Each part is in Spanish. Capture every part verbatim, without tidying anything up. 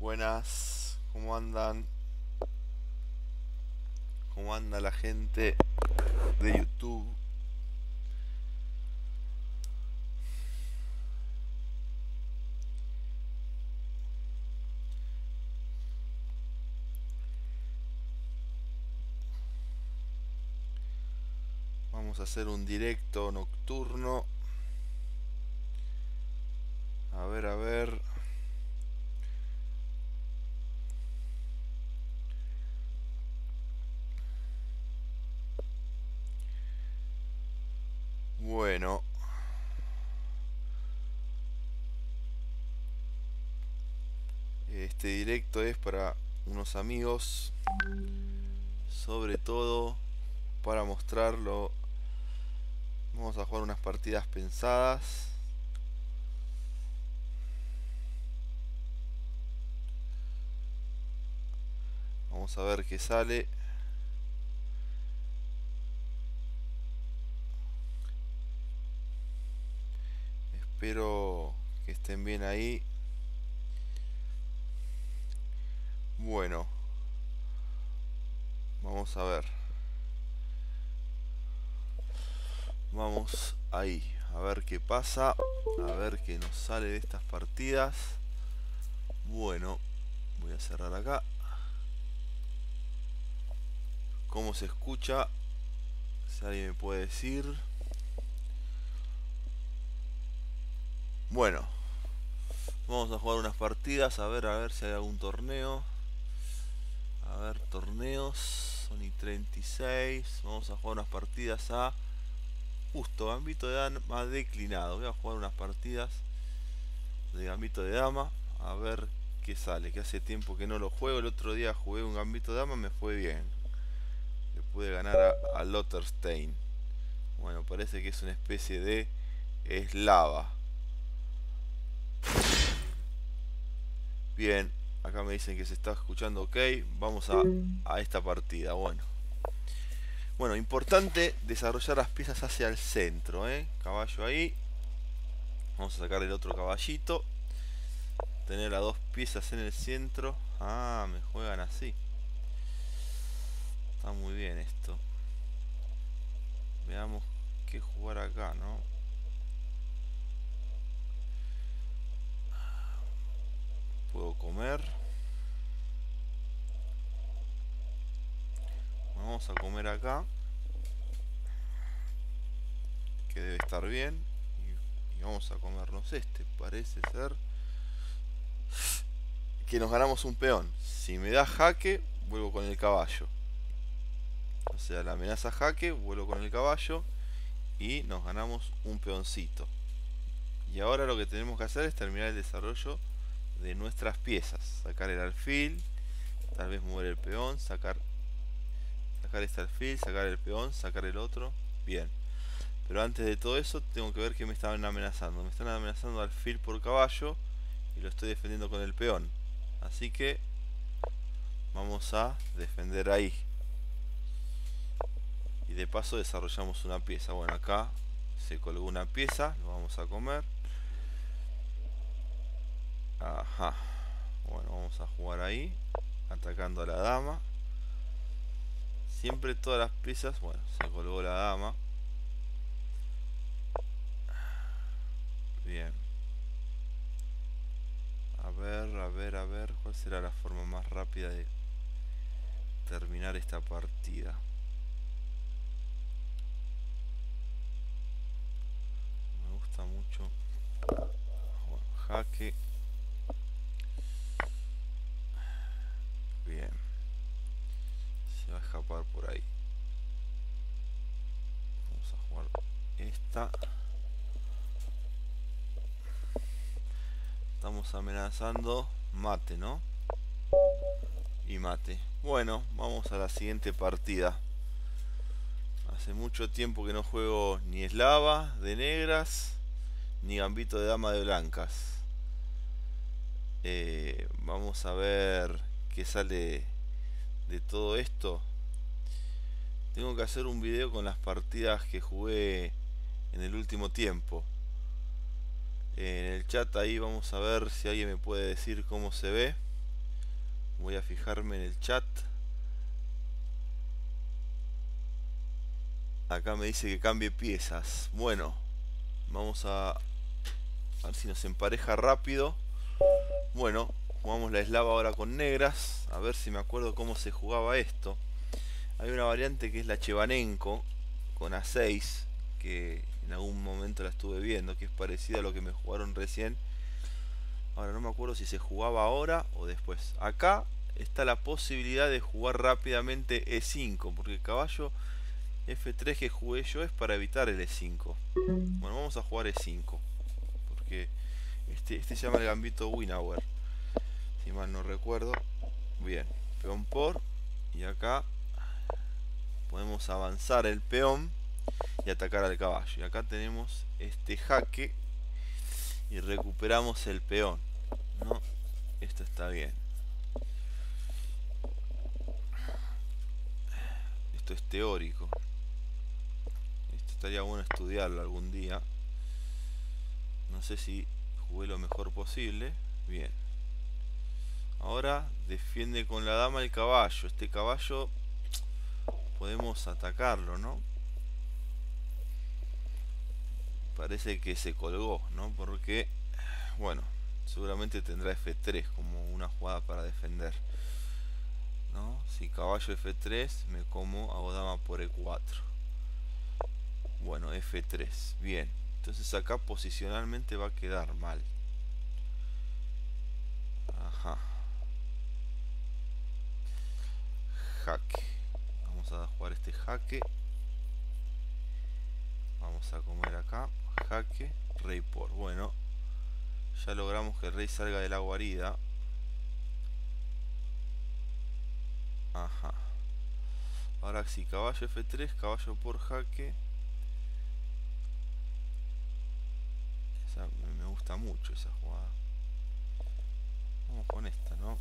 Buenas, ¿cómo andan? ¿Cómo anda la gente de YouTube? Vamos a hacer un directo nocturno. A ver, a ver. Bueno, este directo es para unos amigos, sobre todo para mostrarlo. Vamos a jugar unas partidas pensadas. Vamos a ver qué sale. Espero que estén bien ahí. Bueno, vamos a ver. Vamos ahí, a ver qué pasa. A ver qué nos sale de estas partidas. Bueno, voy a cerrar acá. ¿Cómo se escucha? Si alguien me puede decir. Bueno, vamos a jugar unas partidas. A ver, a ver si hay algún torneo. A ver, torneos. Sony treinta y seis. Vamos a jugar unas partidas a... Justo, Gambito de Dama declinado. Voy a jugar unas partidas de Gambito de Dama. A ver qué sale. Que hace tiempo que no lo juego. El otro día jugué un Gambito de Dama. Me fue bien. Le pude ganar a, a Lotterstein. Bueno, parece que es una especie de eslava. Bien, acá me dicen que se está escuchando ok. Vamos a, a esta partida. Bueno. Bueno, importante desarrollar las piezas hacia el centro, ¿eh? Caballo ahí. Vamos a sacar el otro caballito. Tener las dos piezas en el centro. Ah, me juegan así. Está muy bien esto. Veamos qué jugar acá, ¿no? Puedo comer. Vamos a comer acá. Que debe estar bien. Y, y vamos a comernos este. Parece ser que nos ganamos un peón. Si me da jaque, vuelvo con el caballo. O sea, la amenaza jaque, vuelvo con el caballo. Y nos ganamos un peoncito. Y ahora lo que tenemos que hacer es terminar el desarrollo de nuestras piezas. Sacar el alfil. Tal vez mover el peón. Sacar Sacar este alfil, sacar el peón, sacar el otro. Bien. Pero antes de todo eso tengo que ver que me están amenazando. Me están amenazando alfil por caballo. Y lo estoy defendiendo con el peón. Así que vamos a defender ahí. Y de paso desarrollamos una pieza. Bueno, acá se colgó una pieza. Lo vamos a comer. Ajá. Bueno, vamos a jugar ahí. Atacando a la dama. Siempre todas las piezas. Bueno, se colgó la dama. Bien. A ver, a ver, a ver. ¿Cuál será la forma más rápida de terminar esta partida? Me gusta mucho. Bueno, jaque. Bien. Se va a escapar por ahí. Vamos a jugar esta. Estamos amenazando mate, ¿no? Y mate. Bueno, vamos a la siguiente partida. Hace mucho tiempo que no juego ni eslava de negras, ni gambito de dama de blancas. Eh, vamos a ver qué sale de todo esto. Tengo que hacer un video con las partidas que jugué en el último tiempo. En el chat ahí vamos a ver si alguien me puede decir cómo se ve. Voy a fijarme en el chat. Acá me dice que cambie piezas. Bueno, vamos a, a ver si nos empareja rápido. Bueno, jugamos la eslava ahora con negras. A ver si me acuerdo cómo se jugaba esto. Hay una variante que es la Chevanenko con A seis, que en algún momento la estuve viendo, que es parecida a lo que me jugaron recién. Ahora no me acuerdo si se jugaba ahora o después. Acá está la posibilidad de jugar rápidamente E cinco, porque el caballo F tres que jugué yo es para evitar el E cinco. Bueno, vamos a jugar E cinco, porque este, este se llama el gambito Winauer, si mal no recuerdo. Bien, peón por, y acá podemos avanzar el peón y atacar al caballo. Y acá tenemos este jaque y recuperamos el peón, ¿no? Esto está bien. Esto es teórico. Esto estaría bueno estudiarlo algún día. No sé si jugué lo mejor posible. Bien. Ahora defiende con la dama el caballo. Este caballo podemos atacarlo, ¿no? Parece que se colgó, ¿no? Porque, bueno, seguramente tendrá F tres como una jugada para defender, ¿no? Si caballo F tres, me como, hago dama por E cuatro. Bueno, F tres, bien. Entonces acá posicionalmente va a quedar mal. Ajá. Jaque. Vamos a jugar este jaque. Vamos a comer acá. Jaque, rey por. Bueno, ya logramos que el rey salga de la guarida. Ajá. Ahora sí, caballo F tres, caballo por jaque. Esa, me gusta mucho esa jugada. Vamos con esta, ¿no?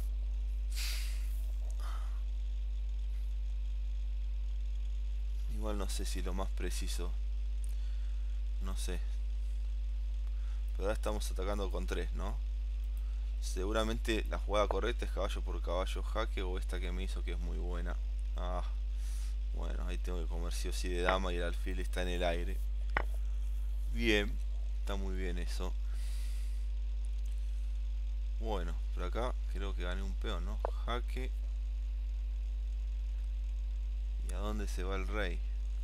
Igual no sé si lo más preciso. No sé. Pero ahora estamos atacando con tres, ¿no? Seguramente la jugada correcta es caballo por caballo jaque, o esta que me hizo, que es muy buena. Ah, bueno, ahí tengo que comer sí o sí de dama y el alfil está en el aire. Bien, está muy bien eso. Bueno, por acá creo que gané un peón, ¿no? Jaque. ¿Y a dónde se va el rey?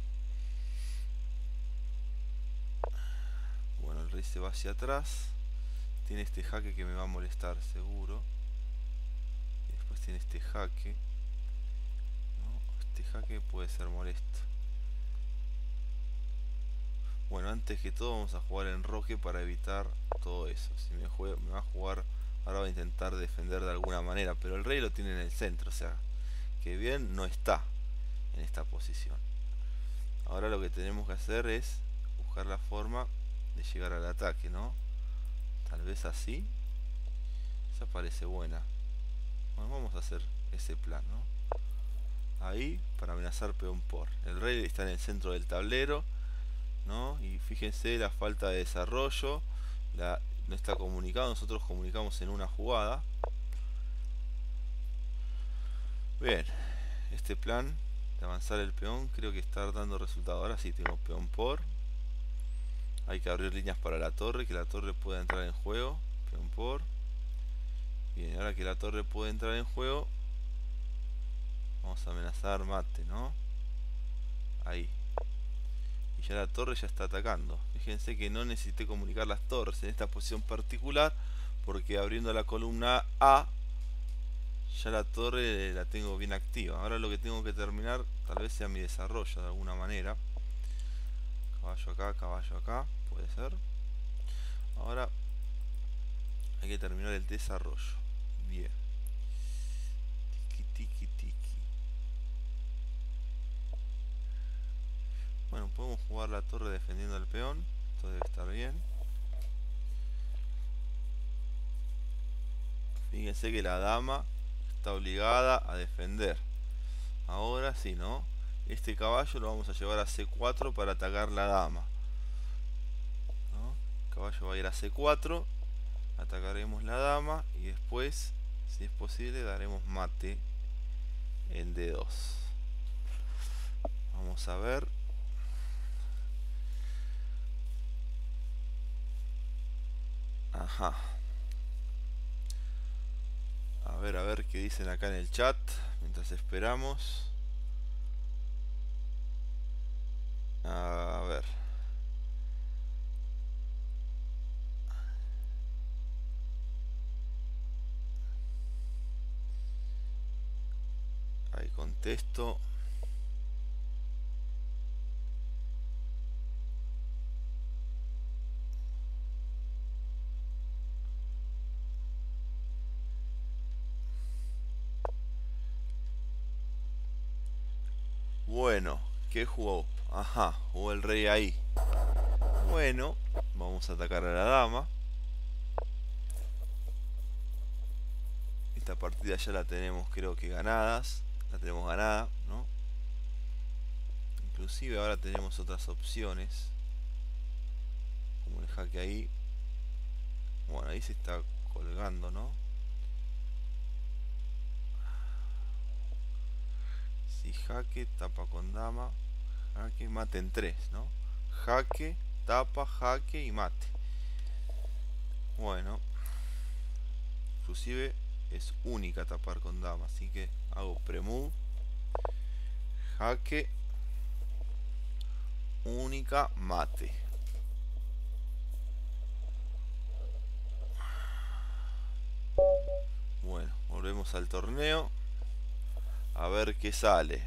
Bueno, el rey se va hacia atrás. Tiene este jaque que me va a molestar seguro. Y después tiene este jaque, ¿no? Este jaque puede ser molesto. Bueno, antes que todo vamos a jugar enroque para evitar todo eso. Si me, juega, me va a jugar, ahora va a intentar defender de alguna manera, pero el rey lo tiene en el centro, o sea, que bien no está en esta posición. Ahora lo que tenemos que hacer es buscar la forma de llegar al ataque, ¿no? Tal vez así. Esa parece buena. Bueno, vamos a hacer ese plan, ¿no? Ahí, para amenazar peón por. El rey está en el centro del tablero, ¿no? Y fíjense la falta de desarrollo. La, no está comunicado. Nosotros comunicamos en una jugada. Bien. Este plan de avanzar el peón creo que está dando resultado. Ahora sí tengo peón por. Hay que abrir líneas para la torre, que la torre pueda entrar en juego. Peón por. Bien, ahora que la torre puede entrar en juego, vamos a amenazar mate, ¿no? Ahí. Y ya la torre ya está atacando. Fíjense que no necesité comunicar las torres en esta posición particular, porque abriendo la columna A, ya la torre la tengo bien activa. Ahora lo que tengo que terminar tal vez sea mi desarrollo de alguna manera. Caballo acá, caballo acá, puede ser. Ahora hay que terminar el desarrollo. Bien. Tiki, tiki, tiki. Bueno, podemos jugar la torre defendiendo al peón. Esto debe estar bien. Fíjense que la dama está obligada a defender. Ahora sí, ¿no? Este caballo lo vamos a llevar a C cuatro para atacar la dama, ¿no? El caballo va a ir a C cuatro. Atacaremos la dama y después Si es posible, daremos mate en D dos. Vamos a ver. Ajá. A ver, a ver qué dicen acá en el chat mientras esperamos. A ver. Ahí contesto. Bueno, ¿qué jugó? Ajá, jugó el rey ahí. Bueno, vamos a atacar a la dama. Esta partida ya la tenemos, creo que ganadas. La tenemos ganada, ¿no? Inclusive ahora tenemos otras opciones, como el jaque ahí. Bueno, ahí se está colgando, ¿no? Si jaque, tapa con dama, jaque, mate en tres, ¿no? Jaque, tapa, jaque y mate. Bueno, inclusive es única tapar con dama, así que hago premove, jaque, única, mate. Bueno, volvemos al torneo a ver qué sale.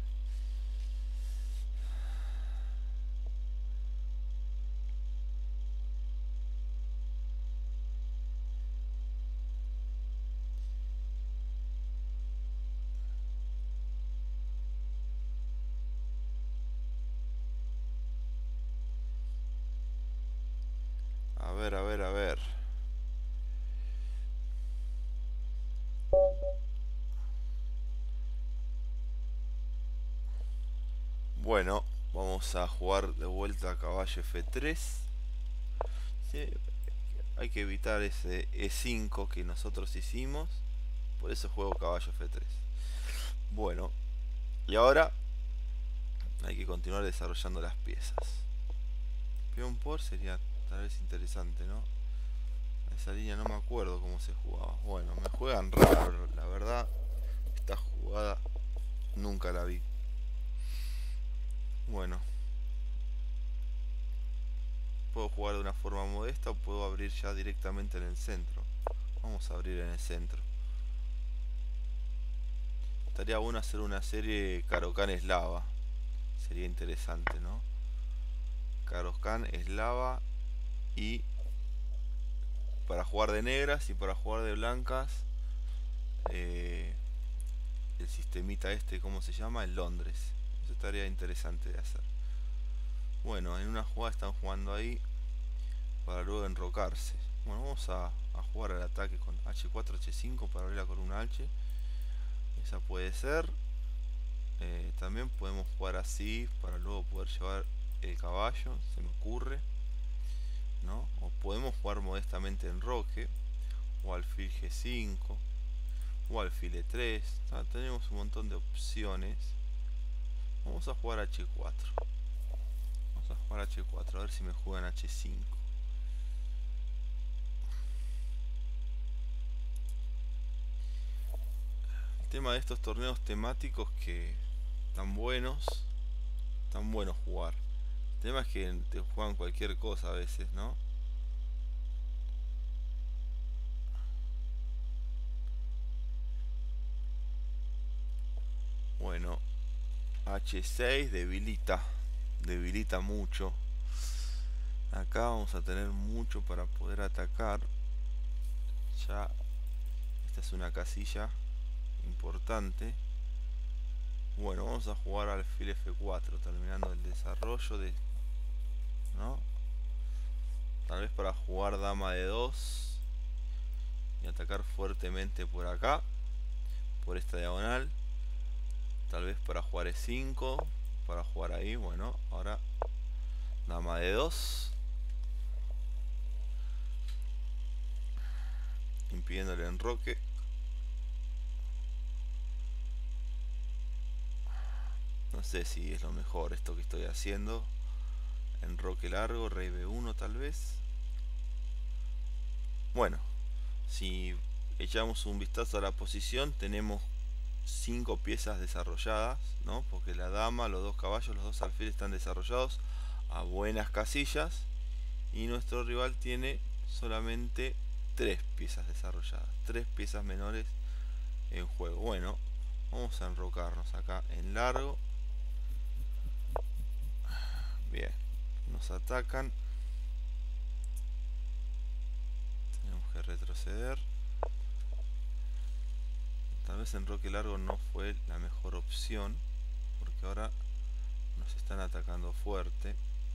A ver, a ver, a ver. Bueno, vamos a jugar de vuelta a caballo F tres. Sí, hay que evitar ese E cinco que nosotros hicimos. Por eso juego caballo F tres. Bueno, y ahora hay que continuar desarrollando las piezas. Peón por sería tal vez interesante, ¿no? Esa línea no me acuerdo cómo se jugaba. Bueno, me juegan raro, la verdad. Esta jugada nunca la vi. Bueno, puedo jugar de una forma modesta o puedo abrir ya directamente en el centro. Vamos a abrir en el centro. Estaría bueno hacer una serie Caro-Kann eslava. Sería interesante, ¿no? Caro-Kann eslava y para jugar de negras y para jugar de blancas eh, el sistemita este, ¿cómo se llama? El Londres. Eso estaría interesante de hacer. Bueno, en una jugada están jugando ahí para luego enrocarse. Bueno, vamos a, a jugar al ataque con H cuatro, H cinco para abrir la columna H. Esa puede ser. Eh, también podemos jugar así para luego poder llevar el caballo, se me ocurre, ¿no? O podemos jugar modestamente enroque, o alfil G cinco, o alfil E tres. Ah, tenemos un montón de opciones. Vamos a jugar H cuatro. Vamos a jugar H cuatro, a ver si me juegan H cinco. El tema de estos torneos temáticos que tan buenos, tan buenos jugar. El tema es que te juegan cualquier cosa a veces, ¿no? Bueno, H seis debilita, debilita mucho. Acá vamos a tener mucho para poder atacar. Ya, esta es una casilla importante. Bueno, vamos a jugar alfil F cuatro, terminando el desarrollo de, ¿no? Tal vez para jugar dama de dos y atacar fuertemente por acá, por esta diagonal. Tal vez para jugar E cinco, para jugar ahí. Bueno, ahora dama de dos, impidiendo el enroque. sé si es lo mejor esto que estoy haciendo. Enroque largo, rey be uno tal vez. Bueno, si echamos un vistazo a la posición, tenemos cinco piezas desarrolladas, ¿no? Porque la dama, los dos caballos, los dos alfiles están desarrollados a buenas casillas, y nuestro rival tiene solamente tres piezas desarrolladas, tres piezas menores en juego. Bueno, vamos a enrocarnos acá en largo. Bien, nos atacan, tenemos que retroceder. Tal vez enroque largo no fue la mejor opción, porque ahora nos están atacando fuerte.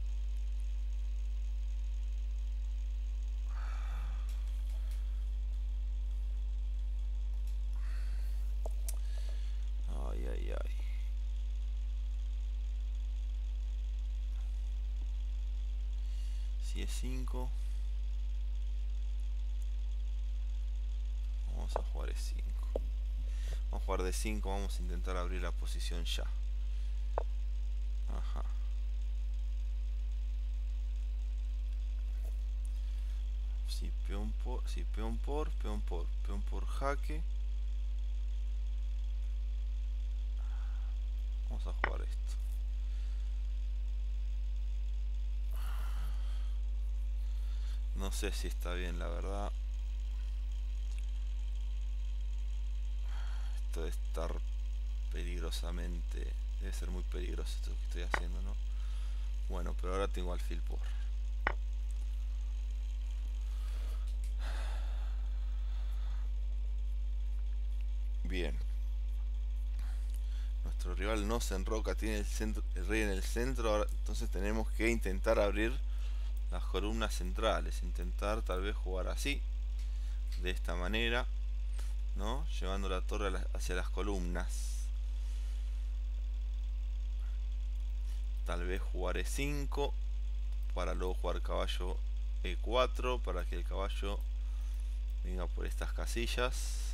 Ay, ay, ay. Si es cinco, vamos a jugar e cinco. Vamos a jugar de cinco, vamos a intentar abrir la posición ya. Ajá. Si peón por, si peón por, peón por, peón por jaque. Vamos a jugar esto. No sé si está bien, la verdad. Esto de estar peligrosamente... Debe ser muy peligroso esto que estoy haciendo, ¿no? Bueno, pero ahora tengo alfil por. Bien. Nuestro rival no se enroca, tiene el, centro, el rey en el centro. Ahora, entonces tenemos que intentar abrir las columnas centrales. Intentar tal vez jugar así, de esta manera, ¿no? Llevando la torre a la, hacia las columnas. Tal vez jugar e cinco para luego jugar caballo e cuatro para que el caballo venga por estas casillas,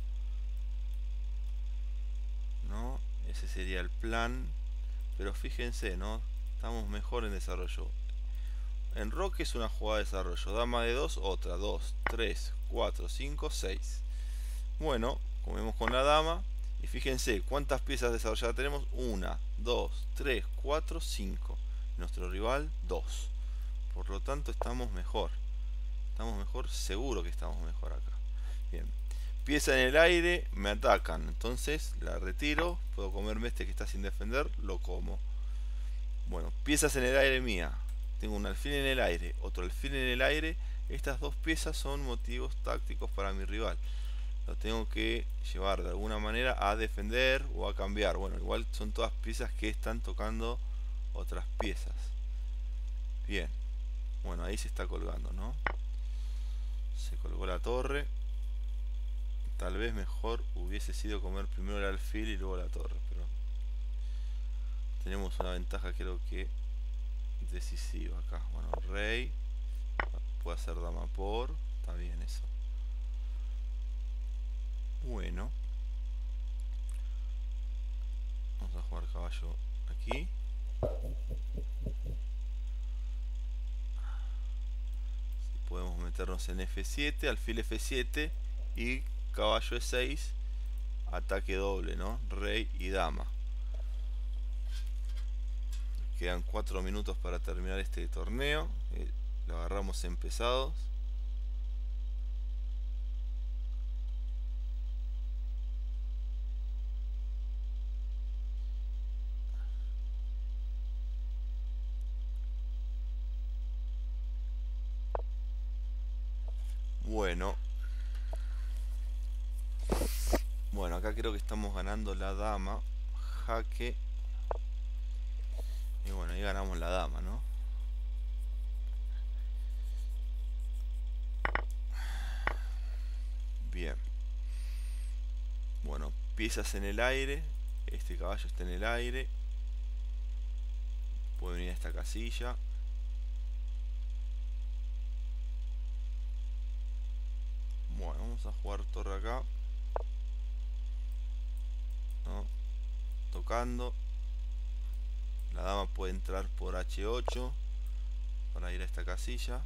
¿no? Ese sería el plan. Pero fíjense, ¿no? Estamos mejor en desarrollo. Enroque es una jugada de desarrollo. Dama de dos, otra. dos, tres, cuatro, cinco, seis. Bueno, comemos con la dama. Y fíjense cuántas piezas desarrolladas tenemos. una, dos, tres, cuatro, cinco. Nuestro rival, dos. Por lo tanto estamos mejor. Estamos mejor, seguro que estamos mejor acá. Bien. Pieza en el aire, me atacan. Entonces la retiro. Puedo comerme este que está sin defender. Lo como. Bueno, piezas en el aire mía. Tengo un alfil en el aire, otro alfil en el aire. Estas dos piezas son motivos tácticos para mi rival. Lo tengo que llevar de alguna manera a defender o a cambiar. Bueno, igual son todas piezas que están tocando otras piezas. Bien. Bueno, ahí se está colgando, ¿no? Se colgó la torre. Tal vez mejor hubiese sido comer primero el alfil y luego la torre, pero tenemos una ventaja, creo que decisiva acá. Bueno, rey. Puede hacer dama por. Está bien eso. Bueno. Vamos a jugar caballo aquí. Si podemos meternos en efe siete, alfil efe siete y caballo e seis. Ataque doble, ¿no? Rey y dama. Quedan cuatro minutos para terminar este torneo. Eh, lo agarramos empezados. Bueno. Bueno, acá creo que estamos ganando la dama. Jaque. Y bueno, ahí ganamos la dama, ¿no? Bien. Bueno, piezas en el aire. Este caballo está en el aire. Puede venir a esta casilla. Bueno, vamos a jugar torre acá. ¿No? Tocando. La dama puede entrar por hache ocho para ir a esta casilla.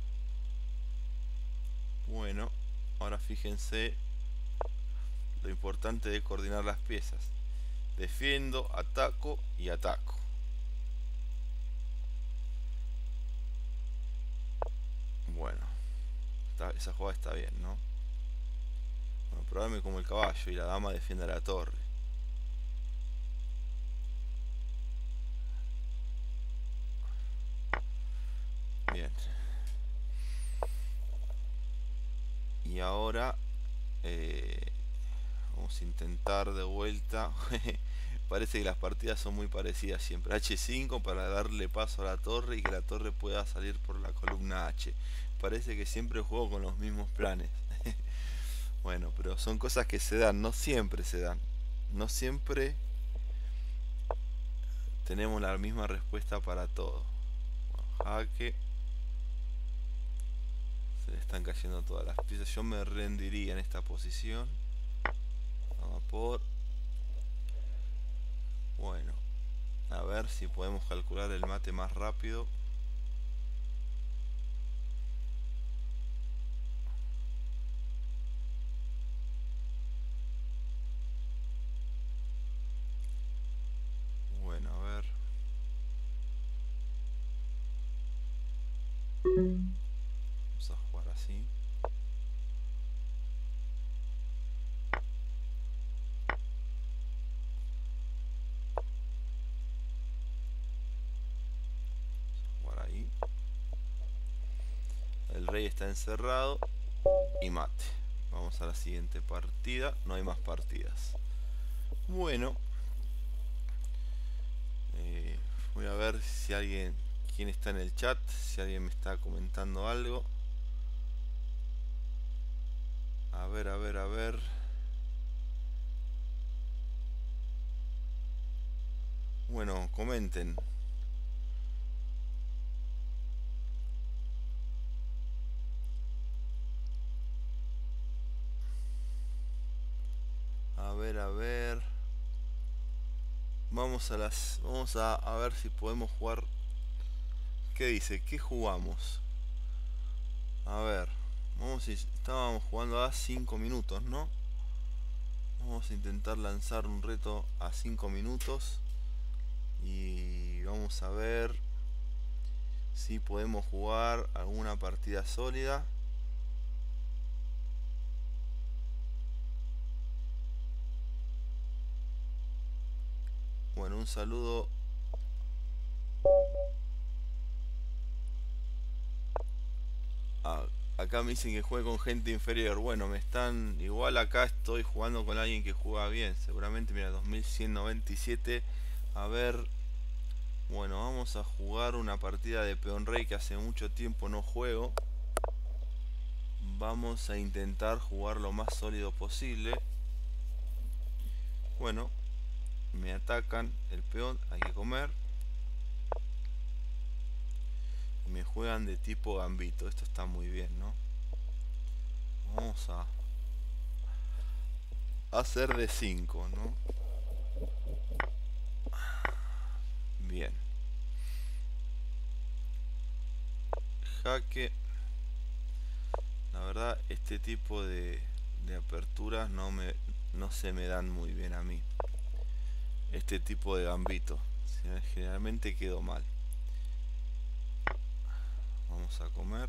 Bueno, ahora fíjense lo importante de coordinar las piezas. Defiendo, ataco y ataco. Bueno, está, esa jugada está bien, ¿no? Bueno, probablemente como el caballo y la dama defiende la torre. Bien. Y ahora eh, vamos a intentar de vuelta. Parece que las partidas son muy parecidas siempre. hache cinco para darle paso a la torre y que la torre pueda salir por la columna H. Parece que siempre juego con los mismos planes. Bueno, pero son cosas que se dan, no siempre se dan. No siempre tenemos la misma respuesta para todo. Bueno, jaque. Se le están cayendo todas las piezas. Yo me rendiría en esta posición. Vamos por... Bueno, a ver si podemos calcular el mate más rápido. Bueno, a ver. Vamos a jugar así. El rey está encerrado y mate. Vamos a la siguiente partida. No hay más partidas. Bueno, eh, voy a ver si alguien, quién está en el chat, si alguien me está comentando algo. A ver, a ver, a ver. Bueno, comenten. A ver, a ver. Vamos a las. Vamos a, a ver si podemos jugar. ¿Qué dice? ¿Qué jugamos? A ver. Vamos a, estábamos jugando a cinco minutos, ¿no? Vamos a intentar lanzar un reto a cinco minutos. Y vamos a ver si podemos jugar alguna partida sólida. Bueno, un saludo. Ah, acá me dicen que juegue con gente inferior. Bueno, me están... Igual acá estoy jugando con alguien que juega bien. Seguramente, mira, dos mil ciento noventa y siete. A ver... Bueno, vamos a jugar una partida de peón rey que hace mucho tiempo no juego. Vamos a intentar jugar lo más sólido posible. Bueno, me atacan el peón, hay que comer. Me juegan de tipo gambito, esto está muy bien, ¿no? Vamos a hacer de cinco, ¿no? Bien. Jaque. La verdad, este tipo de, de aperturas no me no se me dan muy bien a mí. Este tipo de gambito. Generalmente quedo mal. Vamos a comer.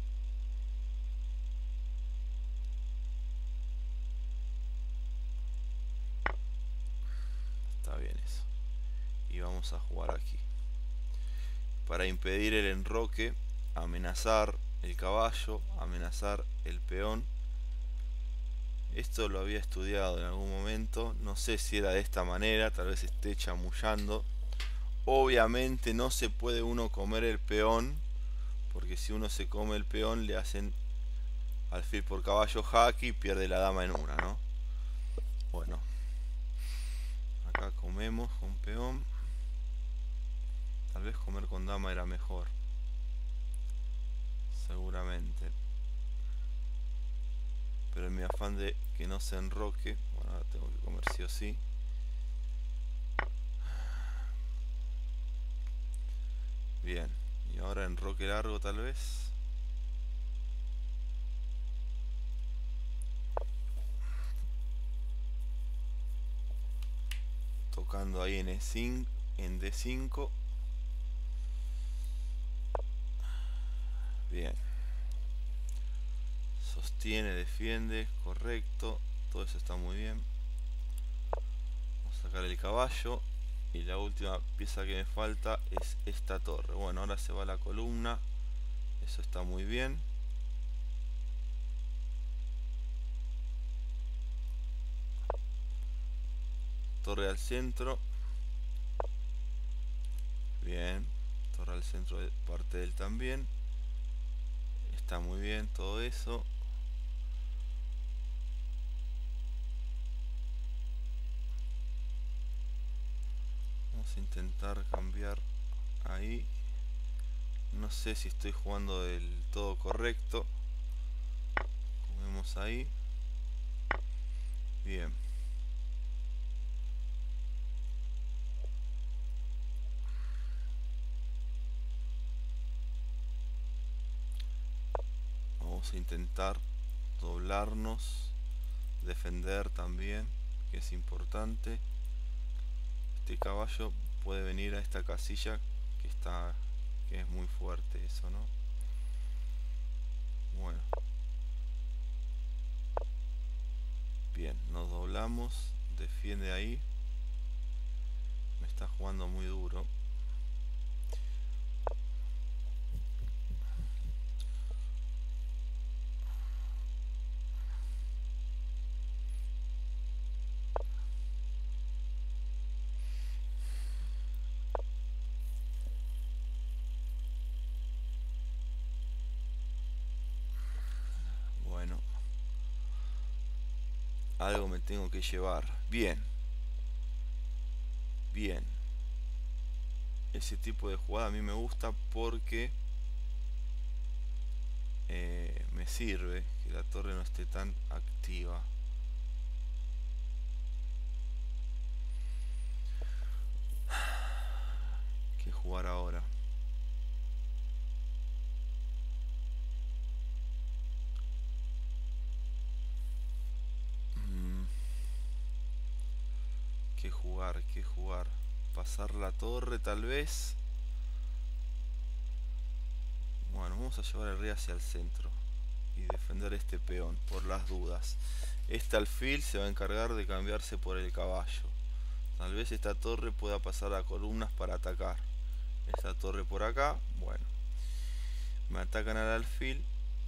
Está bien eso. Y vamos a jugar aquí. Para impedir el enroque, amenazar el caballo, amenazar el peón. Esto lo había estudiado en algún momento. No sé si era de esta manera, tal vez esté chamullando. Obviamente no se puede uno comer el peón, porque si uno se come el peón le hacen alfil por caballo jaque y pierde la dama en una, ¿no? Bueno, acá comemos con peón. Tal vez comer con dama era mejor, seguramente, pero en mi afán de que no se enroque, bueno, ahora tengo que comer sí o sí. Bien, y ahora enroque largo tal vez. Tocando ahí en E cinco, en D cinco. Bien. Sostiene, defiende, correcto. Todo eso está muy bien. Vamos a sacar el caballo. Y la última pieza que me falta es esta torre. Bueno, ahora se va la columna. Eso está muy bien. Torre al centro. Bien. Torre al centro de parte de él también. Está muy bien todo eso. Vamos a intentar cambiar ahí. No sé si estoy jugando del todo correcto. Como vemos ahí. Bien. Vamos a intentar doblarnos, defender también, que es importante. Este caballo puede venir a esta casilla que está, que es muy fuerte eso, ¿no? Bueno. Bien, nos doblamos, defiende ahí. Me está jugando muy duro. Bueno. Algo me tengo que llevar. Bien. Bien. Ese tipo de jugada a mí me gusta porque eh, me sirve que la torre no esté tan activa. ¿Qué jugar ahora? Mm, ¿Qué jugar? ¿Qué jugar? Pasar la torre tal vez. Bueno, vamos a llevar el rey hacia el centro y defender este peón por las dudas. Este alfil se va a encargar de cambiarse por el caballo. Tal vez esta torre pueda pasar a columnas para atacar. Esta torre por acá, bueno. Me atacan al alfil.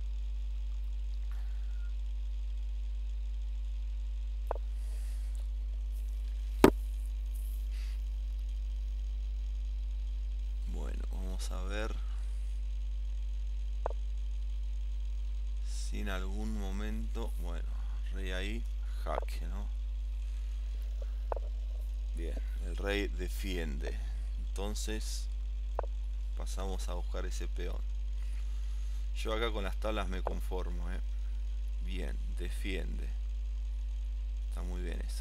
Bueno, vamos a ver si en algún momento, bueno, rey ahí, jaque, ¿no? Bien, el rey defiende. Entonces pasamos a buscar ese peón. Yo acá con las tablas me conformo, ¿eh? Bien, defiende. Está muy bien eso.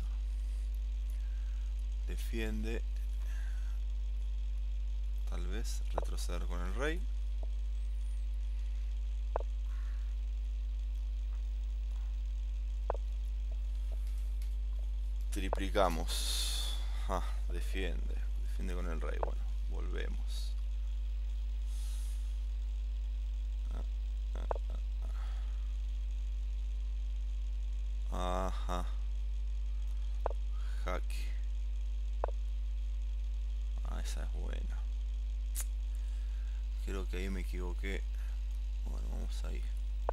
Defiende. Tal vez retroceder con el rey. Triplicamos. Ah, defiende. Defiende con el rey. Bueno, volvemos. Ajá. Jaque. Ah, esa es buena. Creo que ahí me equivoqué. Bueno, vamos ahí.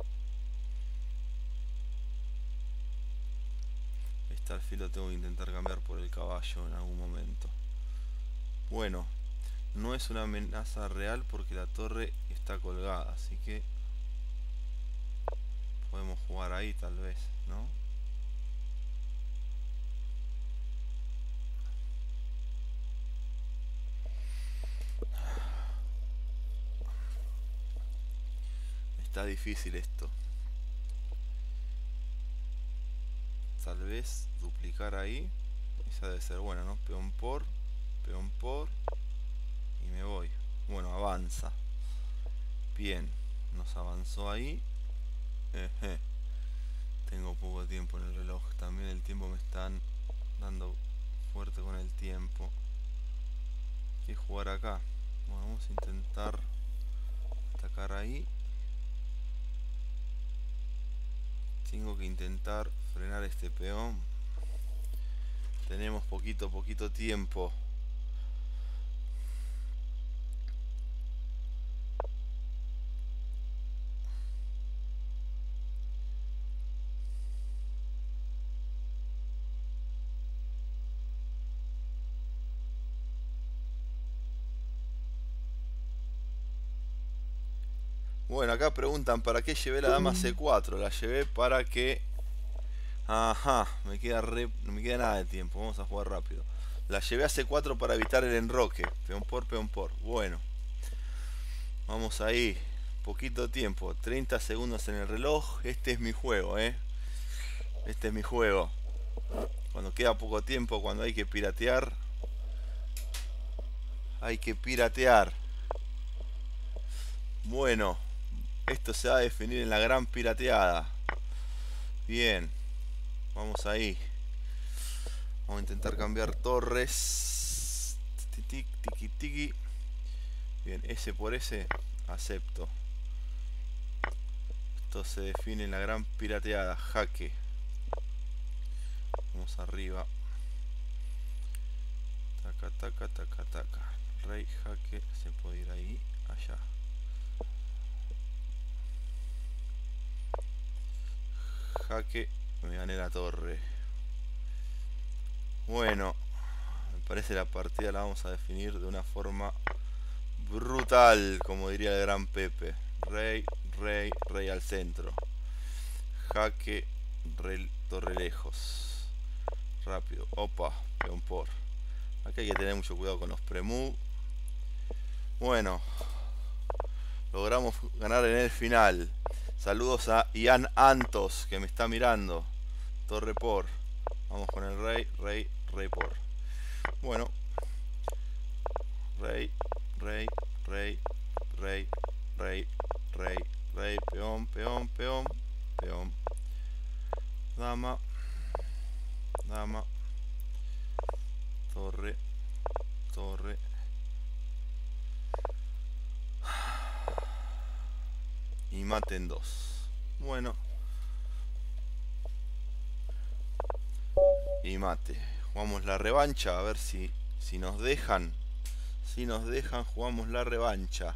Este alfil lo tengo que intentar cambiar por el caballo en algún momento. Bueno, no es una amenaza real porque la torre está colgada, así que podemos jugar ahí tal vez, ¿no? Está difícil esto. Tal vez duplicar ahí. Esa debe ser buena, ¿no? Peón por, peón por. Y me voy. Bueno, avanza. Bien, nos avanzó ahí. Eje. Tengo poco tiempo en el reloj. También el tiempo me están dando fuerte con el tiempo. ¿Qué jugar acá? Bueno, vamos a intentar atacar ahí. Tengo que intentar frenar este peón. Tenemos poquito, poquito tiempo. Bueno, acá preguntan para qué llevé la dama ce cuatro. La llevé para que... Ajá, me queda re... no me queda nada de tiempo. Vamos a jugar rápido. La llevé a ce cuatro para evitar el enroque. Peón por, peón por. Bueno. Vamos ahí. Poquito tiempo. treinta segundos en el reloj. Este es mi juego, ¿eh? Este es mi juego. Cuando queda poco tiempo, cuando hay que piratear. Hay que piratear. Bueno. Esto se va a definir en la gran pirateada. Bien. Vamos ahí. Vamos a intentar cambiar torres. Tiki, tiki, tiki. Bien, ese por ese. Acepto. Esto se define en la gran pirateada. Jaque. Vamos arriba. Taca, taca, taca, taca. Rey, jaque. Se puede ir ahí, allá. Jaque. Me gané la torre. Bueno. Me parece la partida la vamos a definir de una forma brutal, como diría el gran Pepe. Rey, rey, rey al centro. Jaque, rey, torre lejos. Rápido. Opa, peón por. Aquí hay que tener mucho cuidado con los premove. Bueno. Logramos ganar en el final. Saludos a Ian Antos, que me está mirando. Torre por. Vamos con el rey, rey, rey por. Bueno. Rey, rey, rey, rey, rey, rey, rey, peón, peón, peón, peón. Dama. Dama. Torre. Torre. Y maten dos. Bueno. Y mate. Jugamos la revancha. A ver si, si nos dejan. Si nos dejan, jugamos la revancha.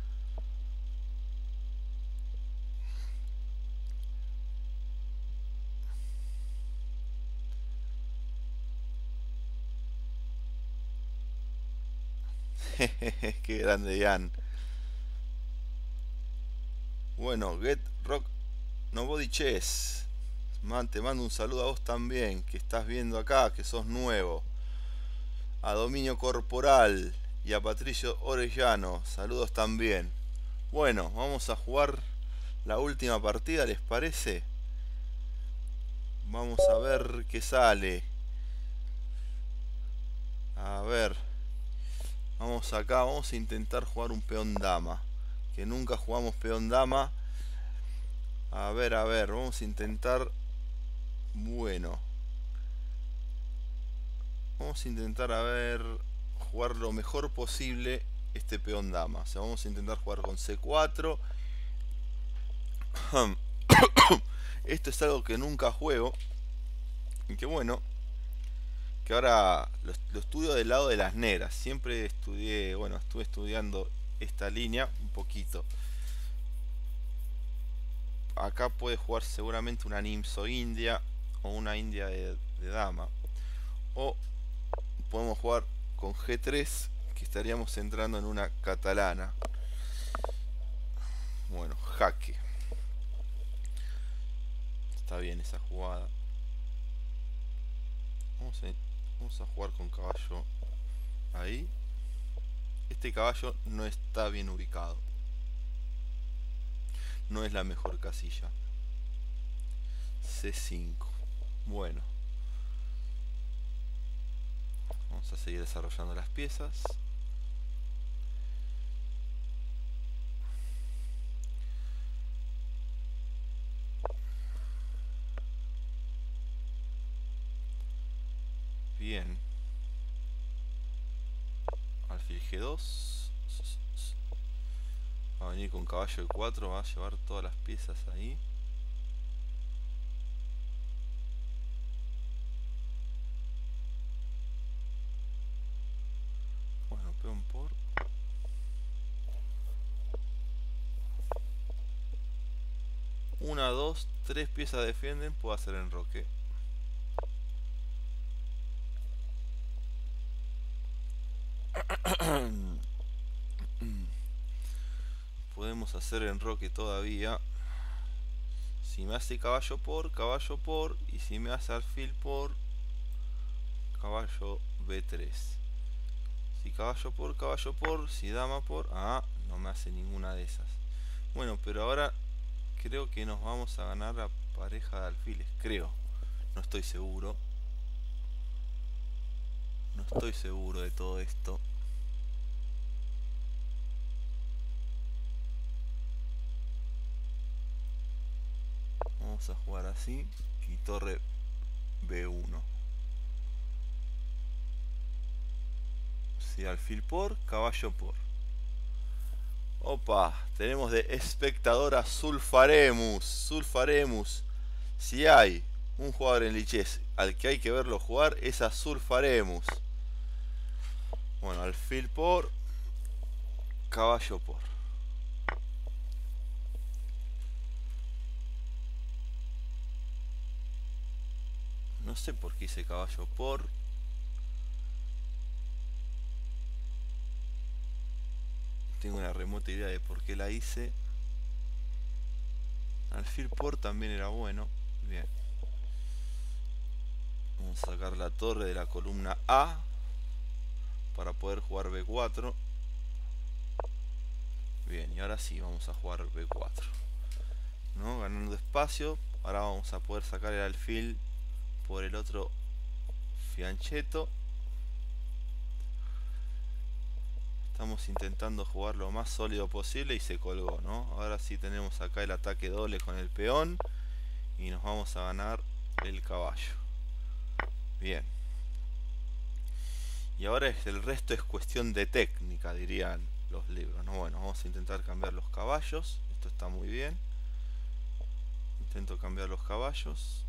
Qué grande, Ian. Bueno, Get Rock Nobody Chess. Man, te mando un saludo a vos también, que estás viendo acá, que sos nuevo. A Dominio Corporal y a Patricio Orellano, saludos también. Bueno, vamos a jugar la última partida, ¿les parece? Vamos a ver qué sale. A ver. Vamos acá, vamos a intentar jugar un peón dama. Que nunca jugamos peón dama. A ver, a ver, vamos a intentar... Bueno. Vamos a intentar, a ver, jugar lo mejor posible este peón dama. O sea, vamos a intentar jugar con ce cuatro. Esto es algo que nunca juego. Y que bueno, que ahora lo, lo estudio del lado de las negras. Siempre estudié, bueno, estuve estudiando esta línea un poquito. Acá puede jugar seguramente una Nimzo India o una India de, de dama. O podemos jugar con ge tres, que estaríamos entrando en una catalana. Bueno, jaque. Está bien esa jugada. Vamos a, vamos a jugar con caballo ahí. Este caballo no está bien ubicado. No es la mejor casilla. ce cinco. Bueno. Vamos a seguir desarrollando las piezas. Bien. Alfil G dos. Va a venir con caballo de cuatro. Va a llevar todas las piezas ahí. Bueno, peón por. Una, dos, tres piezas defienden. Puedo hacer enroque. Podemos hacer enroque todavía. Si me hace caballo por, caballo por. Y si me hace alfil por, caballo B tres. Si caballo por, caballo por. Si dama por. Ah, no me hace ninguna de esas. Bueno, pero ahora creo que nos vamos a ganar la pareja de alfiles. Creo. No estoy seguro. No estoy seguro de todo esto. Vamos a jugar así. Y torre B uno. Si alfil por, caballo por. Opa, tenemos de espectador a Sulfaremus. Sulfaremus. Si hay un jugador en Lichess al que hay que verlo jugar, es a Sulfaremus. Bueno, alfil por, caballo por. No sé por qué hice caballo por. Tengo una remota idea de por qué la hice. Alfil por también era bueno. Bien. Vamos a sacar la torre de la columna A para poder jugar B cuatro. Bien, y ahora sí vamos a jugar B cuatro, ¿no? Ganando espacio. Ahora vamos a poder sacar el alfil por el otro fianchetto. Estamos intentando jugar lo más sólido posible y se colgó, ¿no? Ahora sí tenemos acá el ataque doble con el peón y nos vamos a ganar el caballo. Bien. Y ahora es, el resto es cuestión de técnica, dirían los libros, ¿no? Bueno, vamos a intentar cambiar los caballos. Esto está muy bien. Intento cambiar los caballos.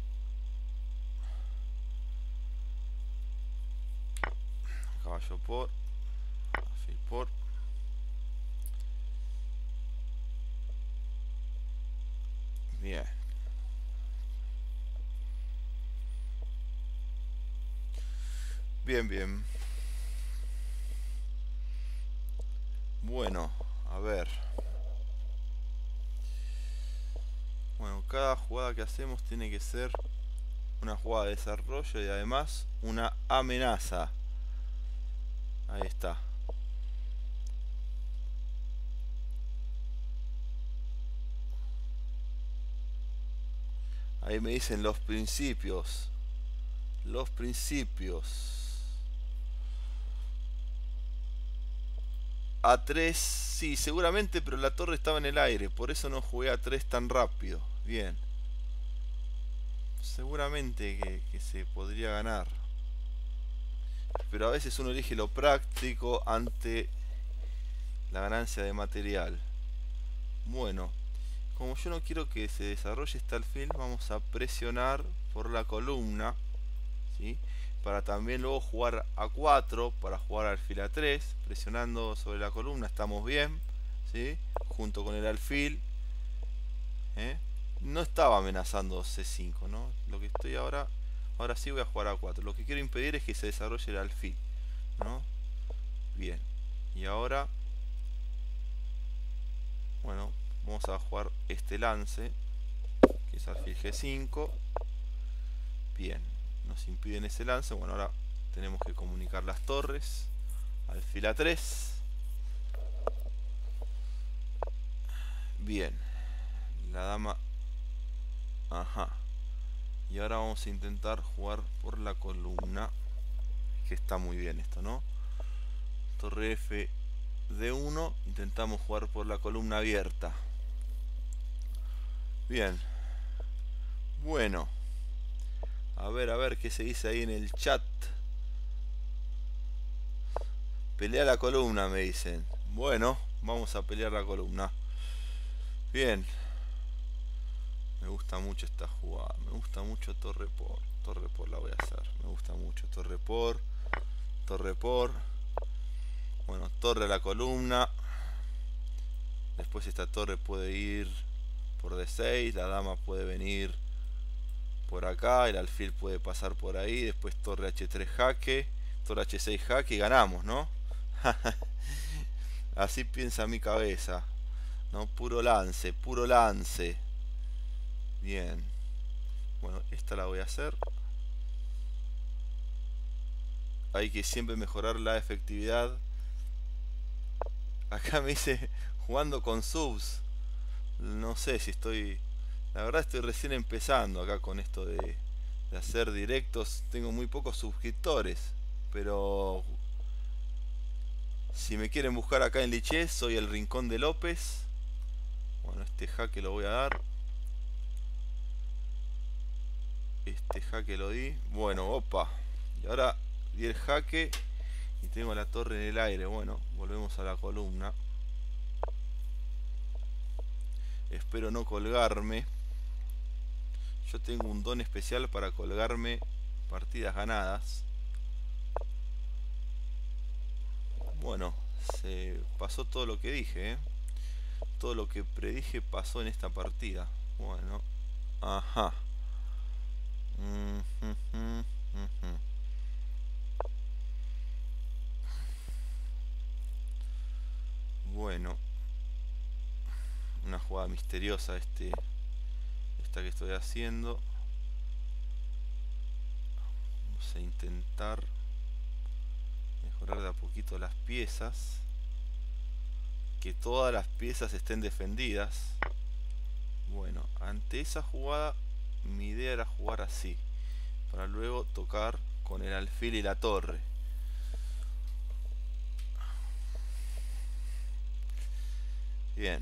Caballo por. Alfil por. Bien. Bien, bien. Bueno, a ver. Bueno, cada jugada que hacemos tiene que ser una jugada de desarrollo y además una amenaza. Ahí está. Ahí me dicen los principios. Los principios. A tres, sí, seguramente, pero la torre estaba en el aire. Por eso no jugué a tres tan rápido. Bien. Seguramente que, que se podría ganar. Pero a veces uno elige lo práctico ante la ganancia de material. Bueno, como yo no quiero que se desarrolle este alfil, vamos a presionar por la columna, ¿sí? Para también luego jugar a cuatro, para jugar alfil a tres, presionando sobre la columna, estamos bien, ¿sí? Junto con el alfil, ¿eh? No estaba amenazando C cinco, ¿no? Lo que estoy ahora, ahora sí voy a jugar a cuatro. Lo que quiero impedir es que se desarrolle el alfil, ¿no? Bien, y ahora, bueno, vamos a jugar este lance, que es alfil G cinco. Bien, nos impiden ese lance. Bueno, ahora tenemos que comunicar las torres. Alfil a tres. Bien, la dama. Ajá. Y ahora vamos a intentar jugar por la columna, que está muy bien esto, ¿no? Torre F D uno. Intentamos jugar por la columna abierta. Bien. Bueno, a ver, a ver qué se dice ahí en el chat. Pelea la columna, me dicen. Bueno, vamos a pelear la columna. Bien. Me gusta mucho esta jugada. Me gusta mucho torre por. Torre por la voy a hacer. Me gusta mucho. Torre por. Torre por. Bueno, torre a la columna. Después esta torre puede ir por D seis. La dama puede venir por acá. El alfil puede pasar por ahí. Después torre H tres jaque. Torre H seis jaque y ganamos, ¿no? Así piensa mi cabeza. No, puro lance, puro lance. Bien. Bueno, esta la voy a hacer. Hay que siempre mejorar la efectividad. Acá me dice jugando con subs. No sé si estoy... La verdad estoy recién empezando acá con esto de, de hacer directos. Tengo muy pocos suscriptores. Pero... si me quieren buscar acá en Lichess, soy el Rincón de López. Bueno, este jaque lo voy a dar. Este jaque lo di. Bueno, opa. Y ahora di el jaque y tengo la torre en el aire. Bueno, volvemos a la columna. Espero no colgarme. Yo tengo un don especial para colgarme partidas ganadas. Bueno, se pasó todo lo que dije, ¿eh? Todo lo que predije pasó en esta partida. Bueno, ajá. Mm -hmm, mm -hmm. Bueno, una jugada misteriosa este, esta que estoy haciendo. Vamos a intentar mejorar de a poquito las piezas, que todas las piezas estén defendidas. Bueno, ante esa jugada mi idea era jugar así, para luego tocar con el alfil y la torre. Bien.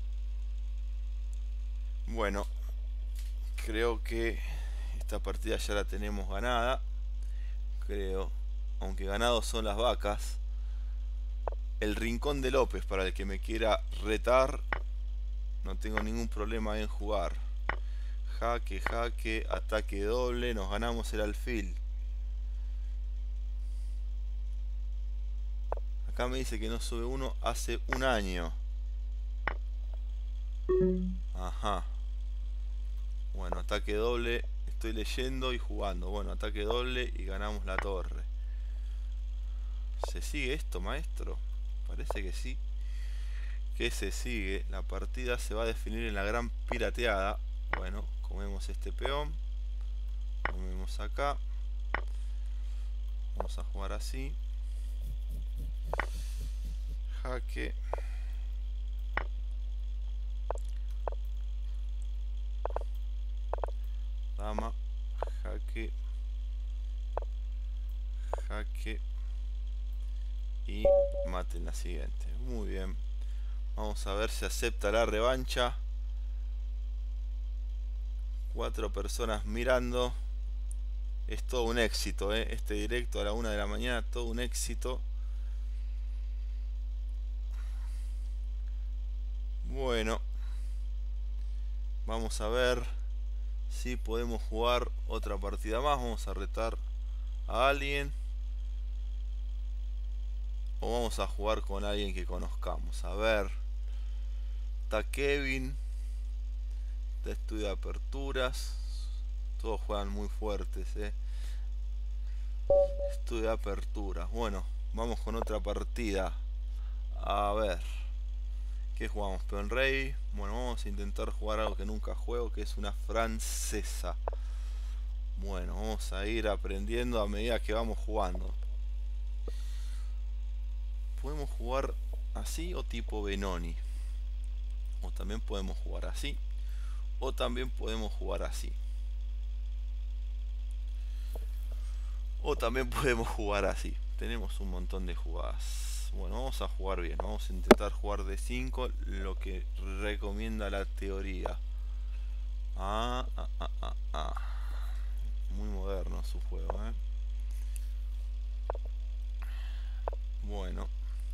Bueno, creo que esta partida ya la tenemos ganada. Creo, aunque ganados son las vacas. El Rincón de López, para el que me quiera retar, no tengo ningún problema en jugar. Jaque, jaque, ataque doble, nos ganamos el alfil. Acá me dice que no sube uno hace un año. Ajá. Bueno, ataque doble, estoy leyendo y jugando. Bueno, ataque doble y ganamos la torre. ¿Se sigue esto, maestro? Parece que sí. Que se sigue. La partida se va a definir en la gran pirateada. Bueno, comemos este peón. Comemos acá. Vamos a jugar así. Jaque. Dama. Jaque. Jaque. Y mate en la siguiente. Muy bien. Vamos a ver si acepta la revancha. Cuatro personas mirando. Es todo un éxito, ¿eh? Este directo a la una de la mañana, todo un éxito. Bueno, vamos a ver si podemos jugar otra partida más. Vamos a retar a alguien, o vamos a jugar con alguien que conozcamos. A ver, está Kevin, está Estudio de Aperturas. Todos juegan muy fuertes, ¿eh? Estudio de Aperturas. Bueno, vamos con otra partida. A ver, ¿qué jugamos? Peón rey. Bueno, vamos a intentar jugar algo que nunca juego, que es una francesa. Bueno, vamos a ir aprendiendo a medida que vamos jugando. Podemos jugar así o tipo Benoni. O también podemos jugar así. O también podemos jugar así. O también podemos jugar así. Tenemos un montón de jugadas. Bueno, vamos a jugar bien. Vamos a intentar jugar de cinco, lo que recomienda la teoría. Ah, ah, ah, ah, ah. Muy moderno su juego, ¿eh? Bueno.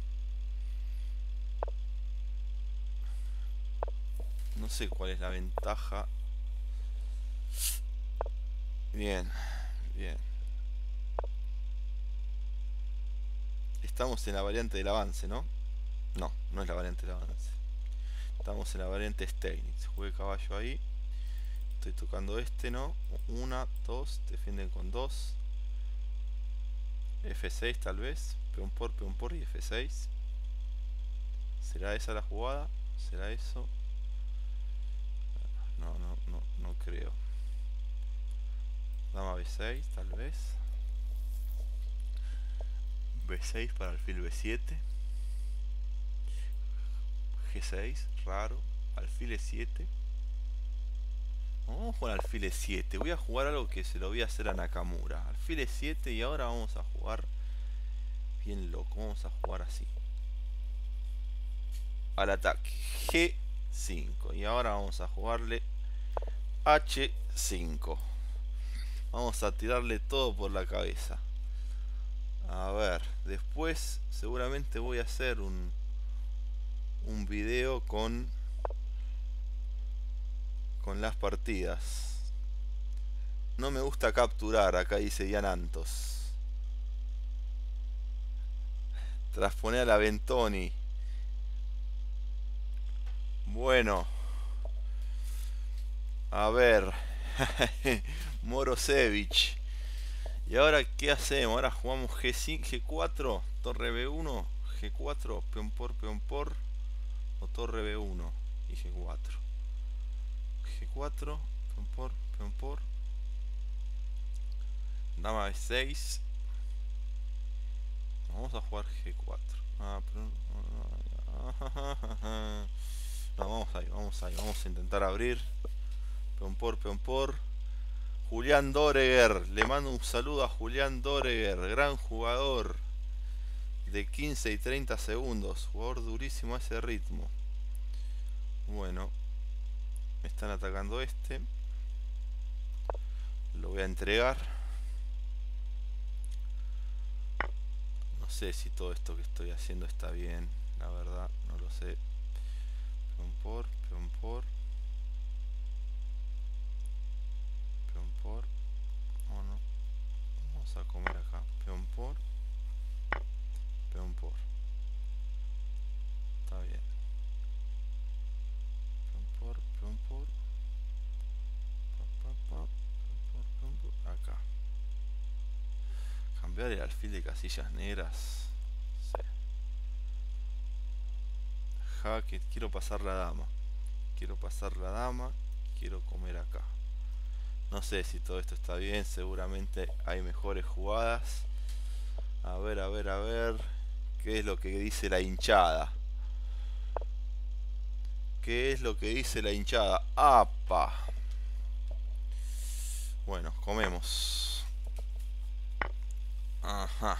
No sé cuál es la ventaja. Bien, bien. Estamos en la variante del avance, ¿no? No, no es la variante del avance. Estamos en la variante Steinitz. Jugué caballo ahí. Estoy tocando este, ¿no? Una, dos, defienden con dos. F seis tal vez. Peón por, peón por y F seis. ¿Será esa la jugada? ¿Será eso? No, no, no, no creo. Dama B seis, tal vez. B seis para alfil B siete. G seis, raro. Alfil E siete. Vamos con alfil E siete. Voy a jugar algo que se lo voy a hacer a Nakamura. Alfil E siete y ahora vamos a jugar bien loco. Vamos a jugar así. Al ataque. G cinco. Y ahora vamos a jugarle H cinco. Vamos a tirarle todo por la cabeza. A ver, después seguramente voy a hacer un, un video con, con las partidas. No me gusta capturar, acá dice Dianantos. Trasponer a la Ventoni. Bueno. A ver. Morosevich. ¿Y ahora qué hacemos? Ahora jugamos G cinco, G cuatro, torre B uno, G cuatro, peón por, peón por, o torre B uno y G cuatro. G cuatro, peón por, peón por, dama B seis. Vamos a jugar G cuatro. Ah, pero no, vamos ahí, vamos ahí, vamos a intentar abrir. Peón por, peón por. Julián Doreger, le mando un saludo a Julián Doreger, gran jugador de quince y treinta segundos, jugador durísimo a ese ritmo. Bueno, me están atacando este, lo voy a entregar. No sé si todo esto que estoy haciendo está bien, la verdad, no lo sé. Peón por, peón por, peón por, oh no, vamos a comer acá, peón por, peón por, está bien, peón por, peón por, pa, pa, pa, peón por, peón por, acá. Cambiar el alfil de casillas negras. Sí. Jaque, quiero pasar la dama. Quiero pasar la dama. Quiero comer acá. No sé si todo esto está bien. Seguramente hay mejores jugadas. A ver, a ver, a ver. ¿Qué es lo que dice la hinchada? ¿Qué es lo que dice la hinchada? ¡Apa! Bueno, comemos. Ajá.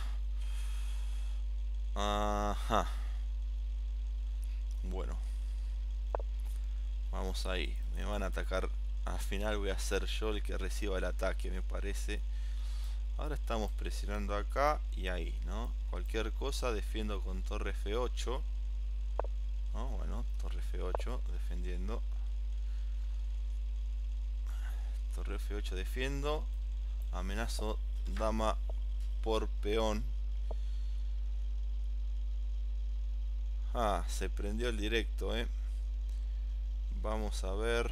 Ajá. Bueno. Vamos ahí. Me van a atacar. Al final voy a ser yo el que reciba el ataque, me parece. Ahora estamos presionando acá y ahí, ¿no? Cualquier cosa defiendo con torre F ocho. ¿No? Bueno, torre F ocho defendiendo. Torre F ocho defiendo. Amenazo dama por peón. Ah, se prendió el directo, eh. Vamos a ver.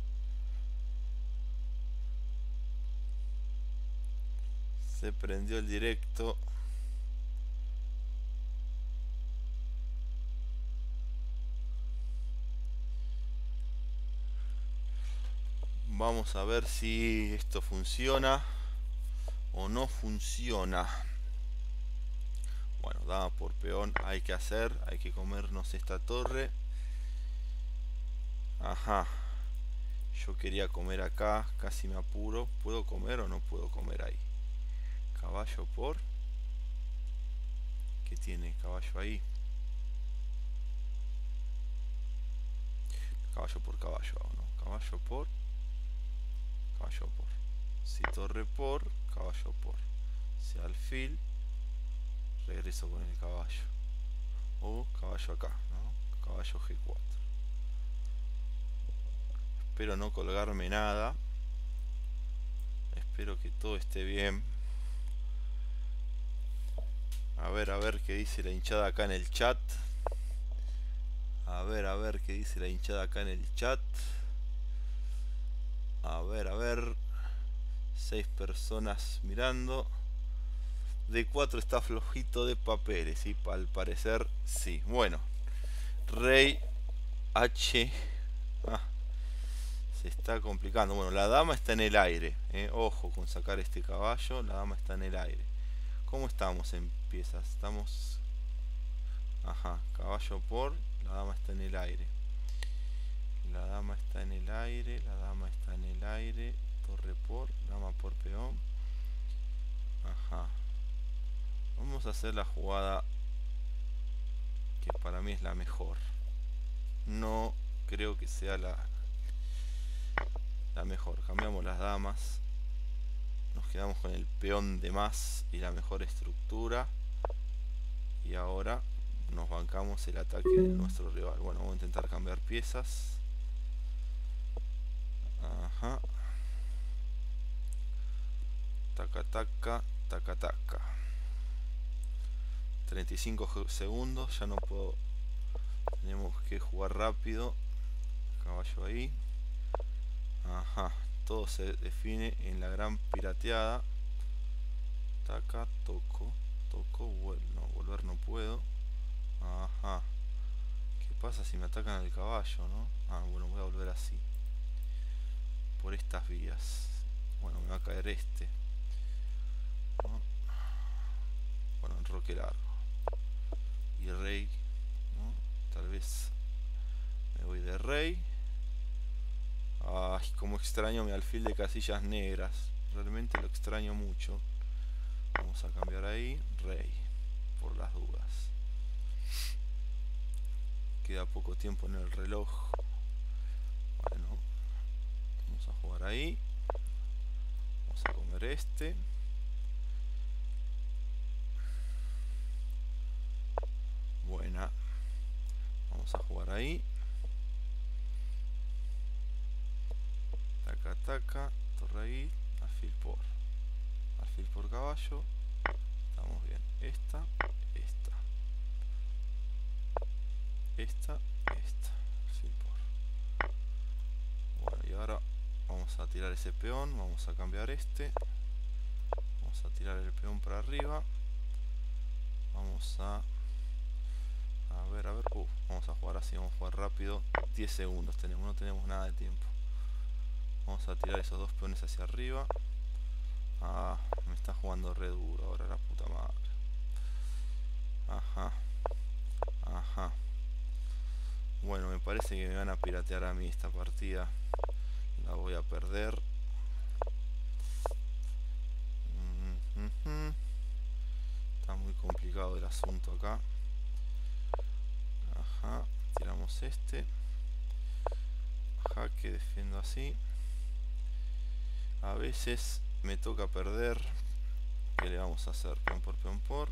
Se prendió el directo. Vamos a ver si esto funciona o no funciona. Bueno, dama por peón hay que hacer. Hay que comernos esta torre. Ajá. Yo quería comer acá. Casi me apuro. ¿Puedo comer o no puedo comer ahí? Caballo por. ¿Qué tiene caballo ahí? Caballo por caballo, ¿no? Caballo por. Caballo por. Si torre por. Caballo por. Si alfil. regreso con el caballo. O caballo acá, ¿no? Caballo G cuatro. Espero no colgarme nada. Espero que todo esté bien. A ver, a ver qué dice la hinchada acá en el chat. A ver, a ver qué dice la hinchada acá en el chat. A ver, a ver. Seis personas mirando. D cuatro está flojito de papeles. Y al parecer sí. Bueno. Rey H. Ah, se está complicando. Bueno, la dama está en el aire. Eh. Ojo con sacar este caballo. La dama está en el aire. ¿Cómo estamos en piezas? Estamos... Ajá, caballo por... La dama está en el aire. La dama está en el aire. La dama está en el aire. Torre por... Dama por peón. Ajá. Vamos a hacer la jugada que para mí es la mejor. No creo que sea la, la mejor. Cambiamos las damas. Nos quedamos con el peón de más y la mejor estructura. Y ahora nos bancamos el ataque de nuestro rival. Bueno, vamos a intentar cambiar piezas. Ajá. Taca, taca, taca, taca. treinta y cinco segundos. Ya no puedo... Tenemos que jugar rápido. Caballo ahí. Ajá. Todo se define en la gran pirateada. Taca, toco. Toco, vuelvo. No, volver no puedo. Ajá. ¿Qué pasa si me atacan el caballo, no? Ah, bueno, voy a volver así. Por estas vías. Bueno, me va a caer este. ¿No? Bueno, enroque largo. Y rey, ¿no? Tal vez me voy de rey. Ay, como extraño mi alfil de casillas negras. Realmente lo extraño mucho. Vamos a cambiar ahí. Rey. Por las dudas. Queda poco tiempo en el reloj. Bueno. Vamos a jugar ahí. Vamos a comer este. Buena. Vamos a jugar ahí. Taca, taca. Torre ahí. Alfil por. Alfil por caballo. Estamos bien. Esta. Esta. Esta. Esta. Alfil por. Bueno, y ahora vamos a tirar ese peón. Vamos a cambiar este. Vamos a tirar el peón para arriba. Vamos a... A ver, a ver. Uh, vamos a jugar así. Vamos a jugar rápido. diez segundos tenemos. No tenemos nada de tiempo. Vamos a tirar esos dos peones hacia arriba. Ah, me está jugando re duro ahora la puta madre. Ajá. Ajá. Bueno, me parece que me van a piratear a mí esta partida. La voy a perder. Mm-hmm. Está muy complicado el asunto acá. Ajá. Tiramos este. Jaque, defiendo así. A veces me toca perder. ¿Qué le vamos a hacer? Peón por peón por.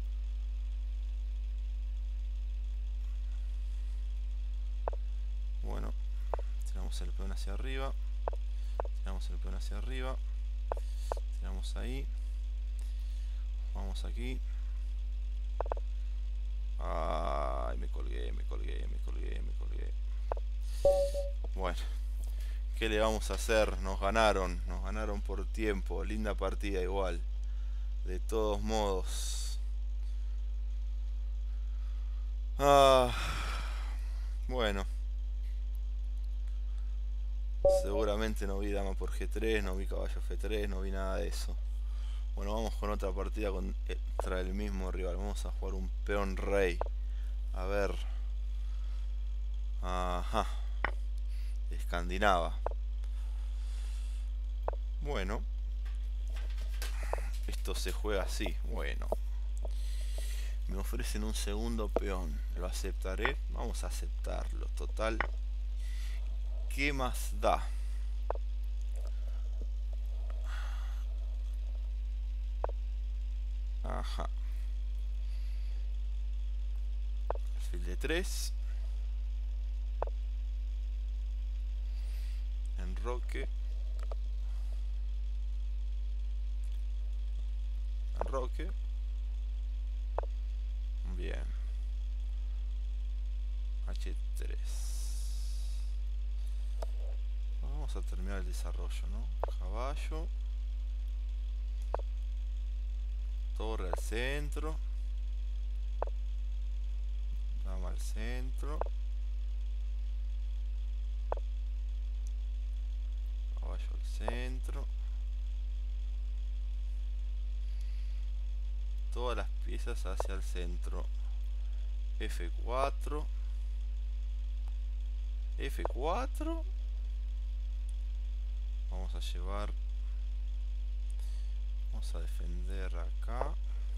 Bueno, tiramos el peón hacia arriba. Tiramos el peón hacia arriba. Tiramos ahí. Vamos aquí. Ay, me colgué, me colgué, me colgué, me colgué. Bueno. ¿Qué le vamos a hacer? Nos ganaron, nos ganaron por tiempo. Linda partida igual. De todos modos. Ah, bueno. Seguramente no vi dama por G tres, no vi caballo F tres, no vi nada de eso. Bueno, vamos con otra partida contra el mismo rival. Vamos a jugar un peón rey. A ver. Ajá. Escandinava. Bueno. Esto se juega así. Bueno. Me ofrecen un segundo peón. ¿Lo aceptaré? Vamos a aceptarlo. Total. ¿Qué más da? Ajá. alfil de tres. Enroque. Enroque. Bien. hache tres. Vamos a terminar el desarrollo, ¿no? Caballo. Torre al centro. Dama al centro. Caballo al centro. Todas las piezas hacia el centro. efe cuatro. efe cuatro. Vamos a llevar. Vamos a defender acá.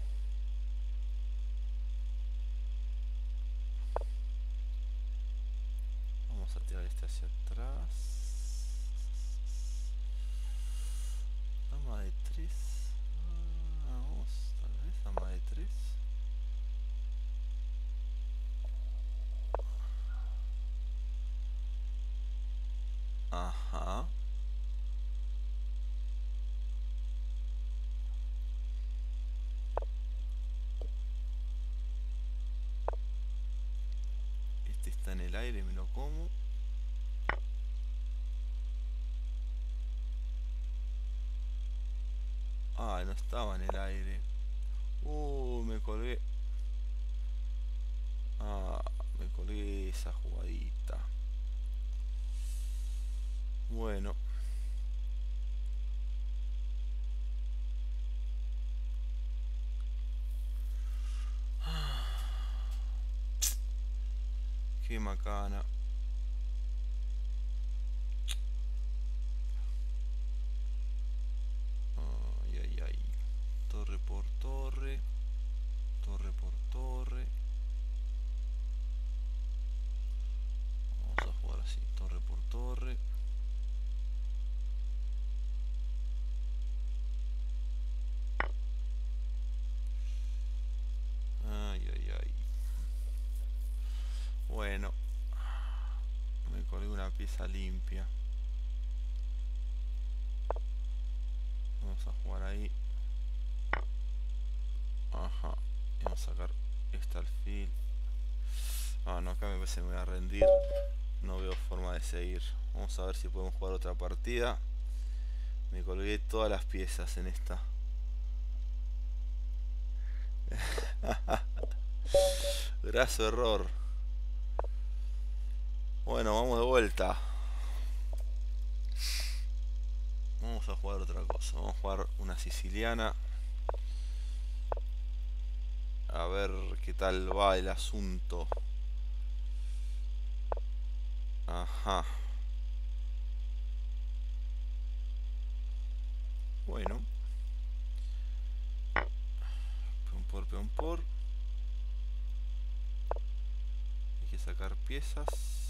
Vamos a tirar este hacia atrás. Dama de tres. Ah, vamos, tal vez dama de tres. Ajá. Este está en el aire, me lo como. Ah, no estaba en el aire. Uh, me colgué. Ah, me colgué esa jugadita. Bueno. Qué macana. Ay, ay, ay. Torre por torre. Torre por torre. Vamos a jugar así. Torre por torre. Ay, ay, ay. Bueno. Me colgué una pieza limpia. Vamos a jugar ahí. Ajá. Vamos a sacar este alfil. Ah, no, acá me parece que me voy a rendir. No veo forma de seguir. Vamos a ver si podemos jugar otra partida. Me colgué todas las piezas en esta. Graso error. Bueno, vamos de vuelta. Vamos a jugar otra cosa. Vamos a jugar una siciliana. A ver qué tal va el asunto. Ajá. Bueno. Peón por, peón por. Hay que sacar piezas.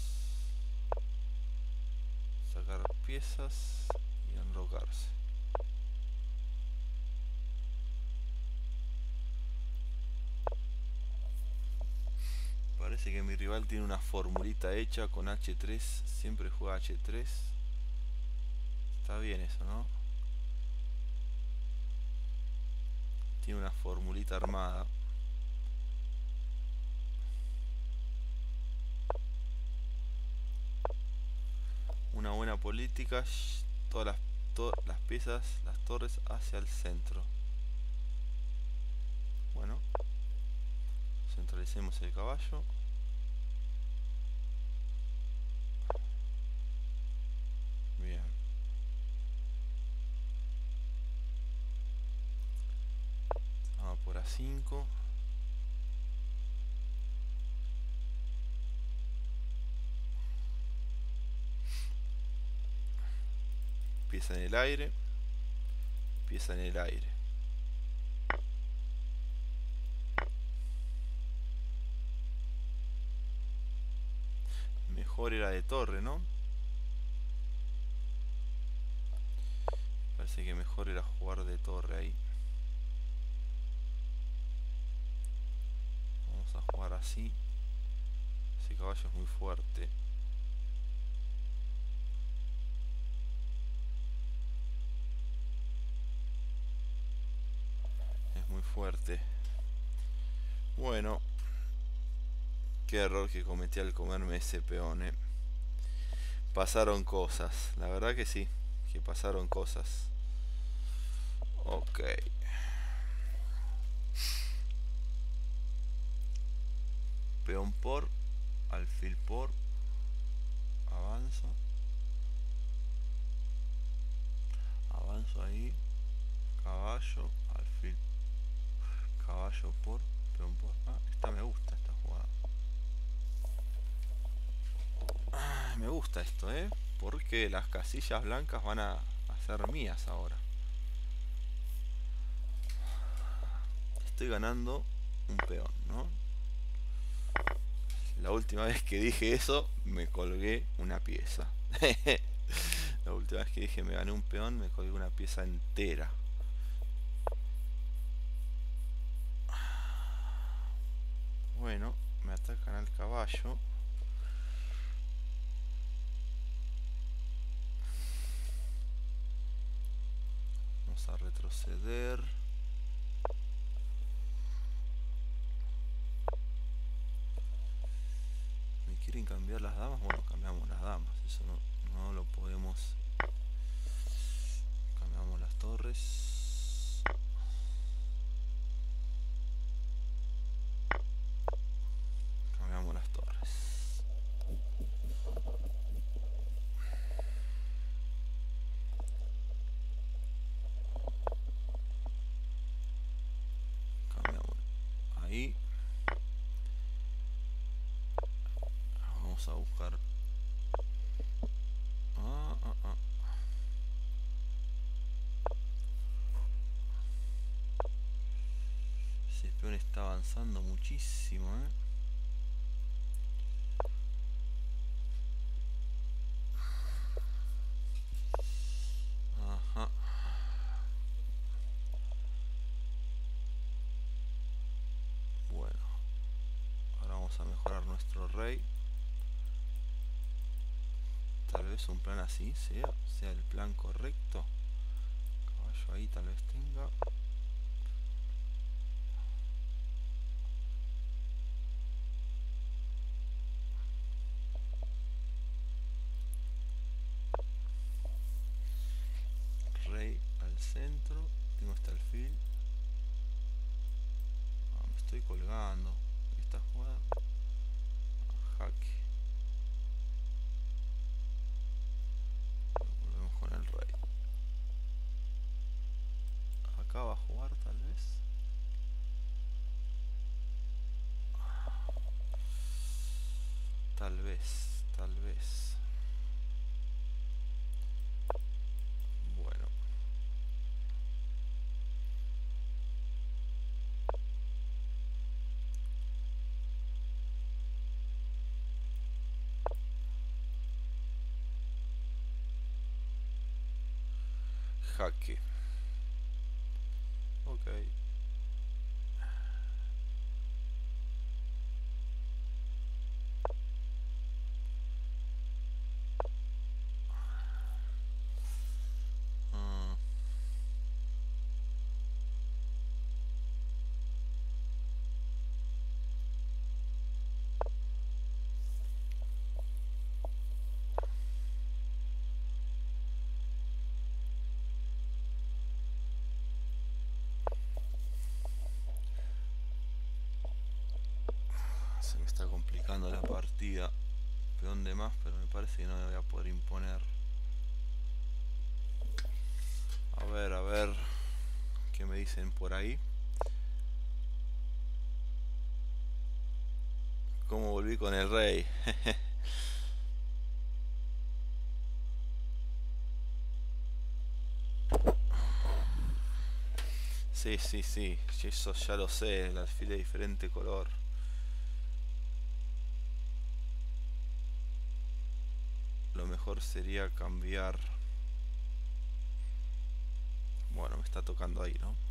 Sacar piezas y enrocarse. Parece que mi rival tiene una formulita hecha con hache tres. Siempre juega hache tres. Está bien eso, ¿no? Tiene una formulita armada. Una buena política. Todas las, todas las piezas, las torres hacia el centro. Bueno. Centralicemos el caballo. Bien. Vamos por a cinco. Pieza en el aire. Pieza en el aire. Mejor era de torre, ¿no? Parece que mejor era jugar de torre ahí. Vamos a jugar así. caballo es muy fuerte. Es muy fuerte. Bueno, qué error que cometí al comerme ese peón, eh. Pasaron cosas, la verdad que sí, que pasaron cosas. Ok. Peón por, alfil por, avanzo. Avanzo ahí, caballo, alfil, caballo por, peón por. Ah, esta me gusta, esta jugada. Ah, me gusta esto, eh, porque las casillas blancas van a, a ser mías ahora. Estoy ganando un peón, ¿no? La última vez que dije eso, me colgué una pieza. La última vez que dije me gané un peón, me colgué una pieza entera. Bueno, me atacan al caballo. Vamos a retroceder. ¿Me quieren cambiar las damas? Bueno, cambiamos las damas. Eso no, no lo podemos. Cambiamos las torres. Cambiamos las torres. Cambiamos ahí. Vamos a buscar. Ah, ah, ah. Ese peón está avanzando muchísimo, ¿eh? Ajá. Bueno. Ahora vamos a mejorar nuestro rey. Tal vez un plan así sea, sea el plan correcto. Caballo ahí tal vez tenga. Rey al centro. Tengo este alfil. Ah, me estoy colgando. Esta jugada. Ah, jaque. Volvemos con el rey. Acá va a jugar tal vez. Tal vez, tal vez. Bueno. Jaque. Ok. Ah. Se me está complicando la partida. Peón de más, pero me parece que no me voy a poder imponer. A ver, a ver. ¿Qué me dicen por ahí? ¿Cómo volví con el rey? Sí, sí, sí. Eso ya lo sé. El alfil de diferente color. Lo mejor sería cambiar. Bueno, me está tocando ahí, ¿no?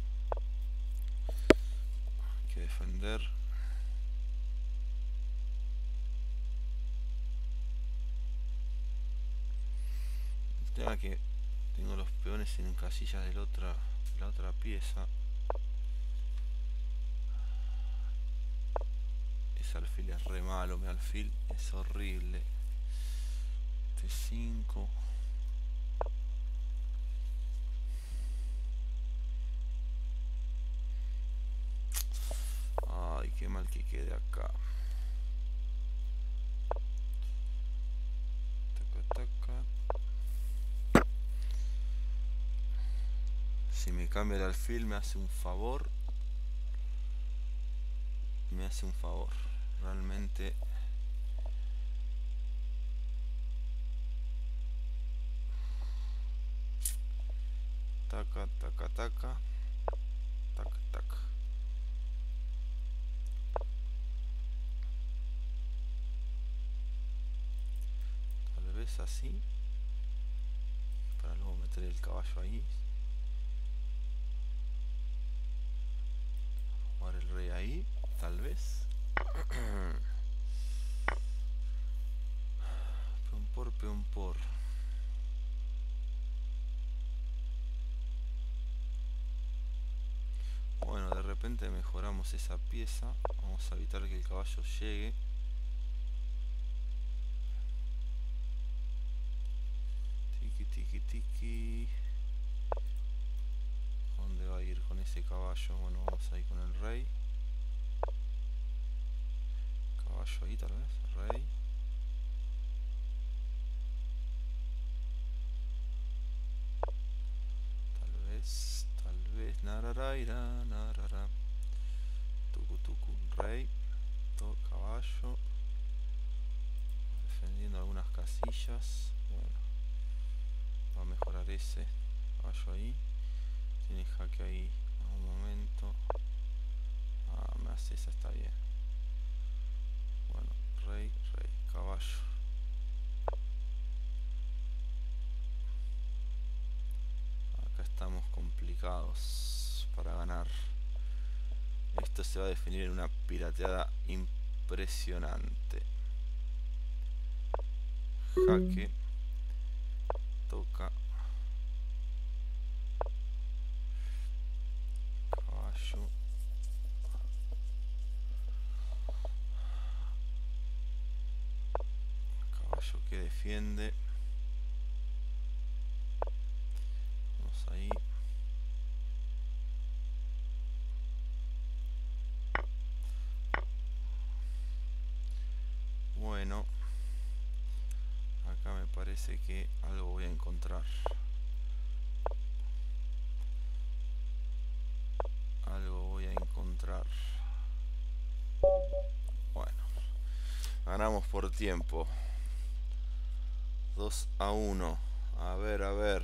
Hay que defender. El tema es que tengo los peones en casillas de la otra, de la otra pieza. Ese alfil es re malo, mi alfil es horrible. T cinco. Ay, qué mal que quede acá. Taca, taca. Si me cambia el alfil me hace un favor. Me hace un favor. Realmente. Taca, taca, taca. Taca, taca. Tal vez así. Para luego meter el caballo ahí. Jugar el rey ahí. Tal vez. Peón por, peón por. Bueno, de repente mejoramos esa pieza. Vamos a evitar que el caballo llegue. Tiki, tiki, tiki. ¿Dónde va a ir con ese caballo? Bueno, vamos a ir con el rey. Caballo ahí tal vez. Rey. Tal vez. Tal vez. Nararaira, narara. Tucu, tucu. Rey. Todo caballo. Defendiendo algunas casillas. Bueno. Va a mejorar ese. Caballo ahí. Tiene jaque ahí. A un momento. Ah, me hace esa, está bien. Bueno, rey, rey, caballo. Acá estamos complicados para ganar. Esto se va a definir en una pirateada impresionante. Jaque. Toca. Caballo. Caballo que defiende. Vamos ahí. Bueno. Acá me parece que algo voy a encontrar. Algo voy a encontrar. Bueno. Ganamos por tiempo. dos a uno. A ver, a ver.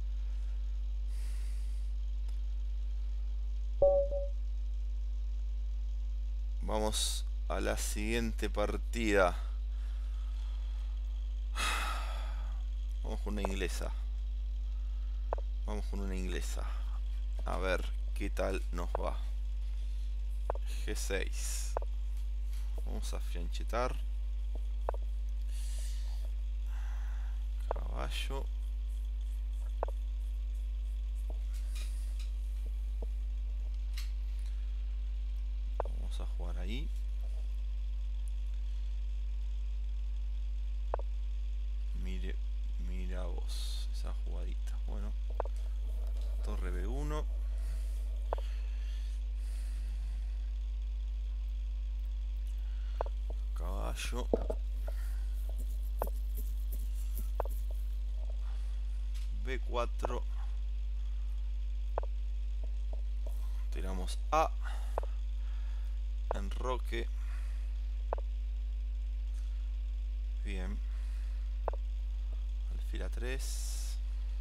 Vamos a la siguiente partida. Vamos con una inglesa. Vamos con una inglesa. A ver qué tal nos va. G seis. Vamos a fianchetar. Caballo. Vamos a jugar ahí. Mire, mira vos esa jugadita. Bueno, torre B uno. Caballo. B cuatro. Tiramos A. Enroque. Bien. Alfil A tres.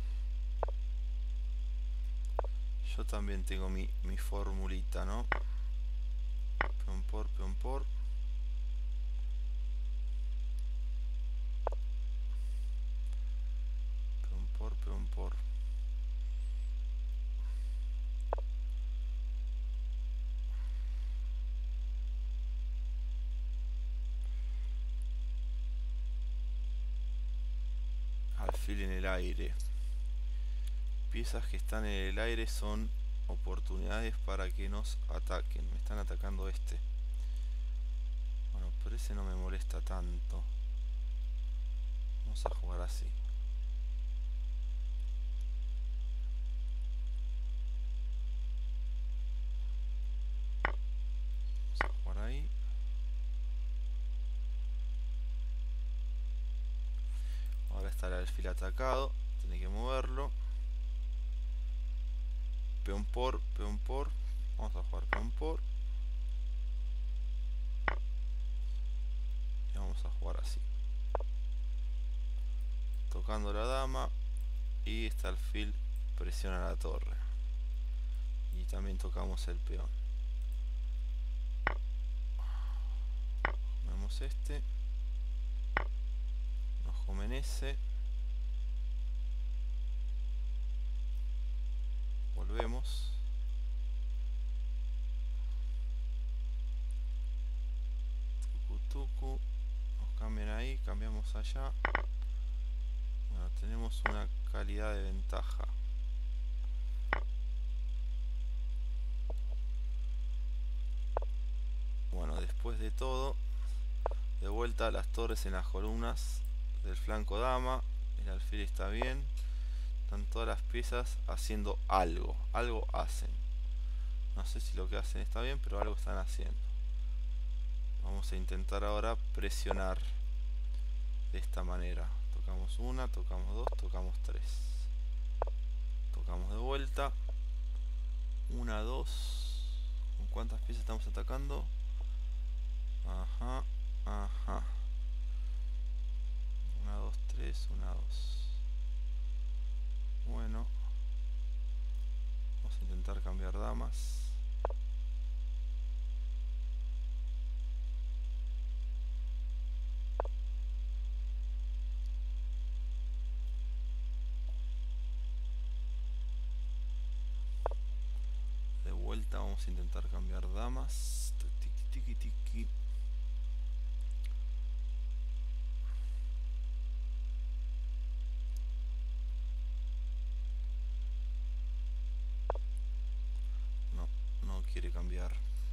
Yo también tengo mi, mi formulita, ¿no? Peón por, peón por. Peón por, peón por. Alfil en el aire. Piezas que están en el aire son oportunidades para que nos ataquen. Me están atacando este. Bueno, pero ese no me molesta tanto. Vamos a jugar así. Vamos a jugar ahí. Ahora está el alfil atacado. Tiene que moverlo. Peón por, peón por. Vamos a jugar peón por. Y vamos a jugar así. Tocando la dama. Y este alfil presiona la torre. Y también tocamos el peón. Vemos este. Nos jomenece. Volvemos. Tucu tucu. Nos cambian ahí, cambiamos allá. Bueno, tenemos una calidad de ventaja. Bueno, después de todo, de vuelta a las torres en las columnas del flanco dama. El alfil está bien. Están todas las piezas haciendo algo. Algo hacen. No sé si lo que hacen está bien, pero algo están haciendo. Vamos a intentar ahora presionar de esta manera. Tocamos una, tocamos dos, tocamos tres. Tocamos de vuelta. Una, dos. ¿Con cuántas piezas estamos atacando? Ajá, ajá. Una, dos, tres, una, dos. Bueno. Vamos a intentar cambiar damas. De vuelta vamos a intentar cambiar damas. Tiki, tiki, tiki. Quiere cambiar.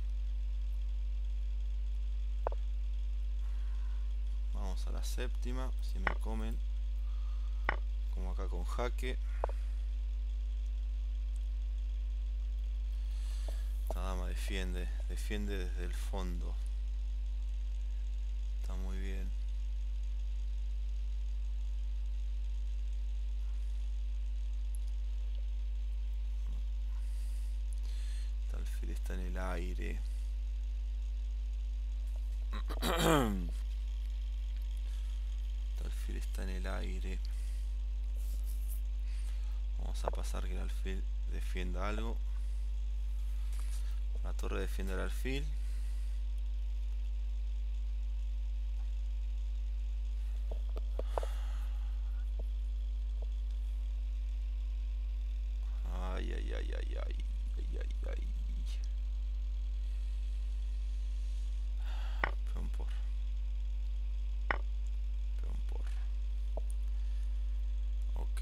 Vamos a la séptima. Si me comen, como acá con jaque. Esta dama defiende, defiende desde el fondo. Está muy bien. Este alfil está en el aire. Este alfil está en el aire. Vamos a pasar que el alfil defienda algo. La torre defiende el alfil. Ay, ay, ay, ay, ay, ay, ay, ay. Peón por. Peón por. Ok.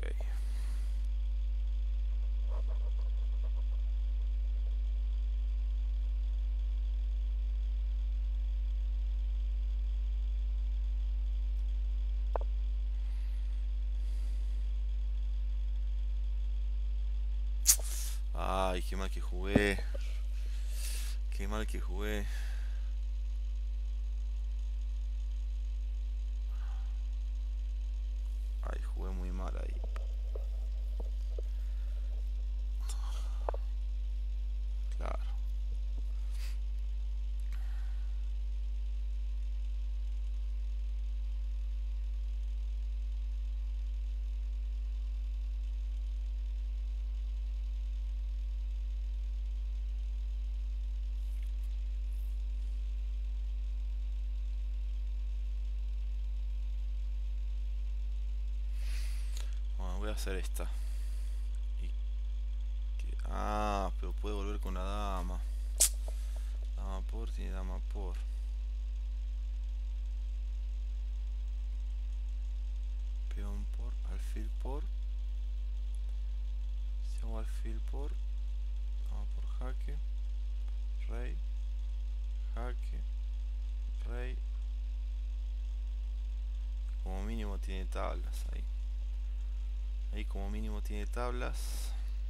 Ay, qué mal que jugué. Qué mal que jugué. Ay, jugué muy mal ahí. Claro. Bueno, voy a hacer esta. Y que... Ah, pero puede volver con la dama. Dama por, tiene dama por. Peón por, alfil. alfil por. Si hago alfil por. Vamos por jaque. Rey. Jaque. Rey. Como mínimo tiene tablas ahí. Ahí como mínimo tiene tablas.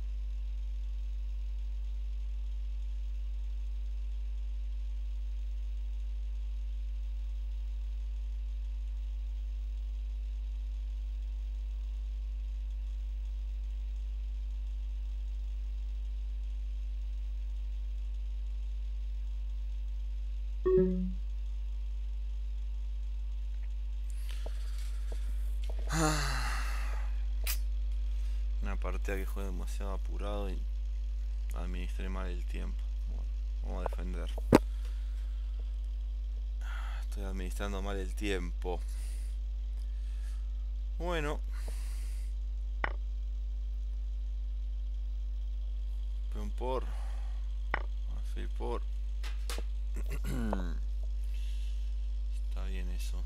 Una partida que juega demasiado apurado y administré mal el tiempo. Bueno, vamos a defender. Estoy administrando mal el tiempo. Bueno. Peón por. Alfil por. Está bien eso.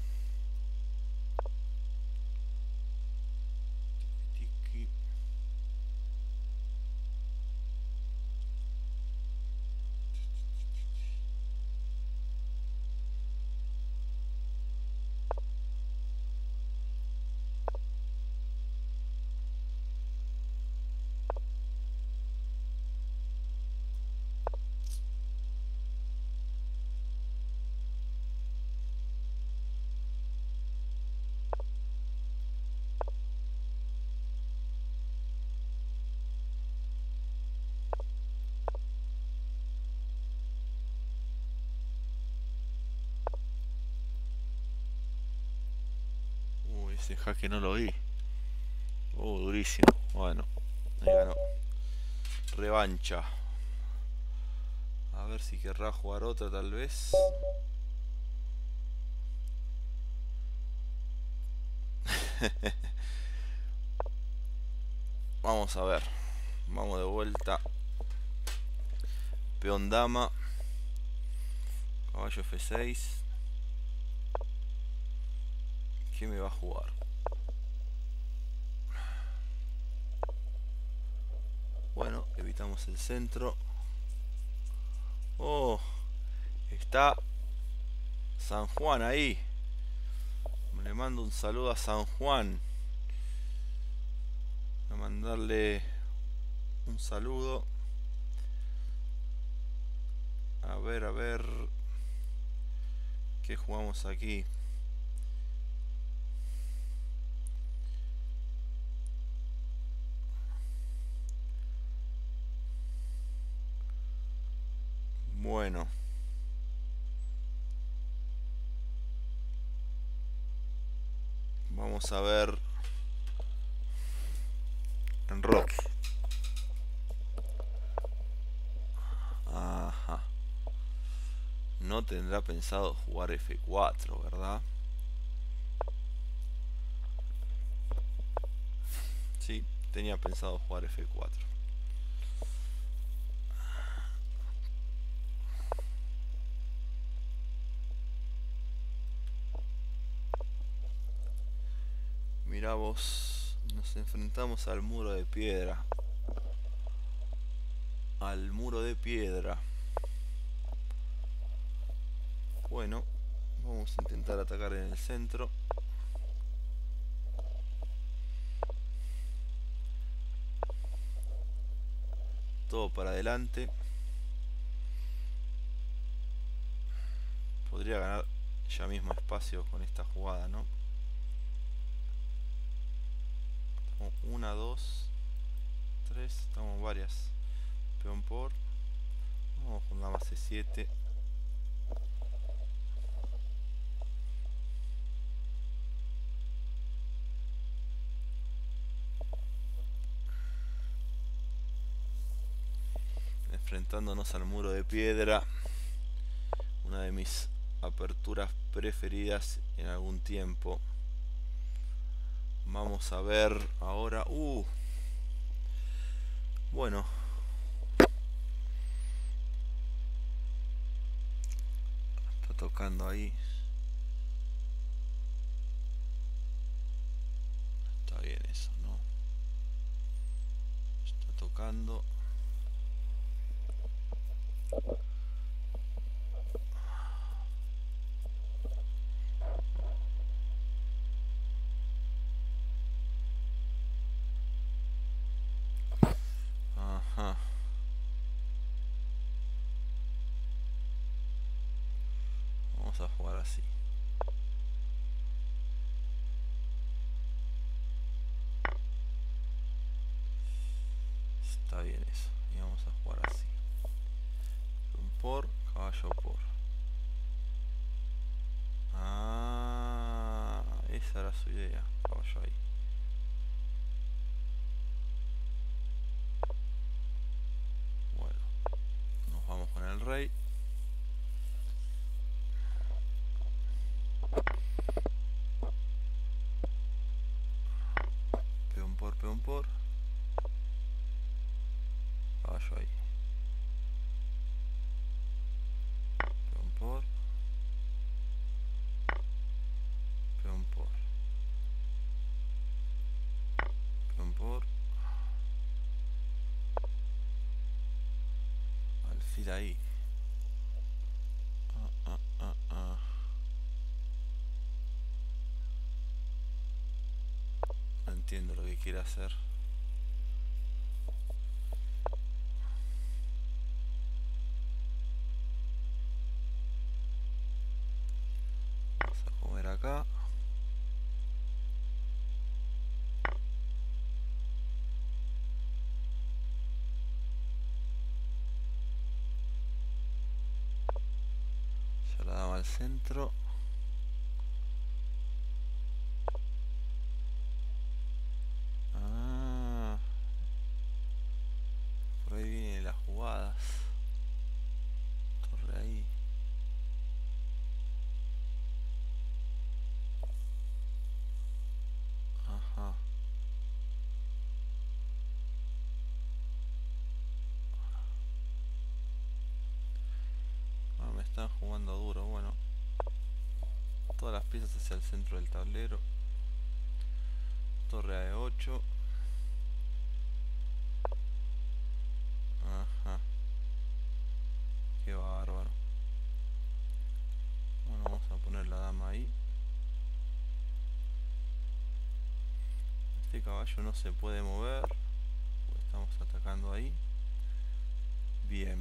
Tiki tiki. Ese jaque no lo vi. Oh, durísimo. Bueno, ahí ganó. Revancha. A ver si querrá jugar otra tal vez. Vamos a ver. Vamos de vuelta. Peón dama. Caballo efe seis. ¿Qué me va a jugar? Bueno, evitamos el centro. Oh, está San Juan ahí. Le mando un saludo a San Juan. Voy a mandarle un saludo. A ver, a ver. ¿Qué jugamos aquí? Bueno. Vamos a ver en rock. Ajá. No tendrá pensado jugar efe cuatro, ¿verdad? Sí, tenía pensado jugar efe cuatro. Mirá vos, nos enfrentamos al muro de piedra. Al muro de piedra. Bueno, vamos a intentar atacar en el centro. Todo para adelante. Podría ganar ya mismo espacio con esta jugada, ¿no? Una, dos, tres, estamos varias. Peón por. Vamos con dama ce siete. Enfrentándonos al muro de piedra. Una de mis aperturas preferidas en algún tiempo. Vamos a ver ahora. Uh. Bueno. Está tocando ahí. Está bien eso. tocando. Ajá. Vamos a jugar así. Está bien eso. Y vamos a jugar así. Peón por, caballo por. Ah, esa era su idea. Caballo ahí. Bueno, nos vamos con el rey. Peón por, peón por. Caballo ahí. Peón por. Peón por. Peón por. Alfil ahí. Ah, ah, ah, ah. No entiendo lo que quiere hacer. Vamos a comer acá. Ya la dama al centro. Ah, por ahí vienen las jugadas. Torre ahí. Ajá. Ah, me están jugando duro. Bueno, todas las piezas hacia el centro del tablero. Torre a e ocho. Ajá. Qué bárbaro. Bueno, vamos a poner la dama ahí. Este caballo no se puede mover, porque estamos atacando ahí. Bien.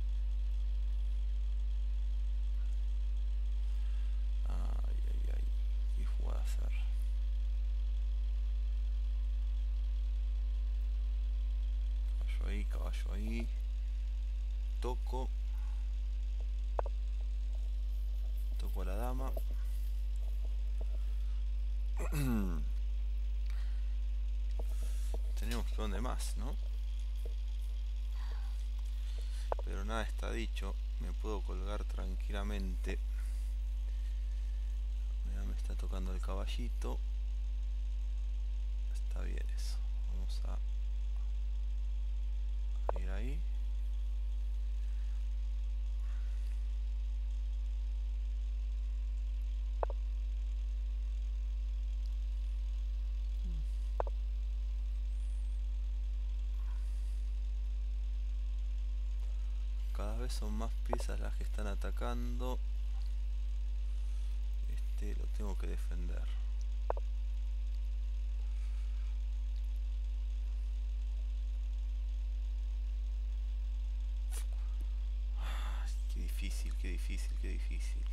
Ay, ay, ay. ¿Qué jugada hacer? Caballo ahí, caballo ahí. Toco. Toco a la dama. Tenemos peón de más, ¿no? Pero nada está dicho. Me puedo colgar tranquilamente. Mira, me está tocando el caballito. Está bien eso. Vamos a ir ahí. Cada vez son más piezas las que están atacando. Este lo tengo que defender. Qué difícil, qué difícil, qué difícil.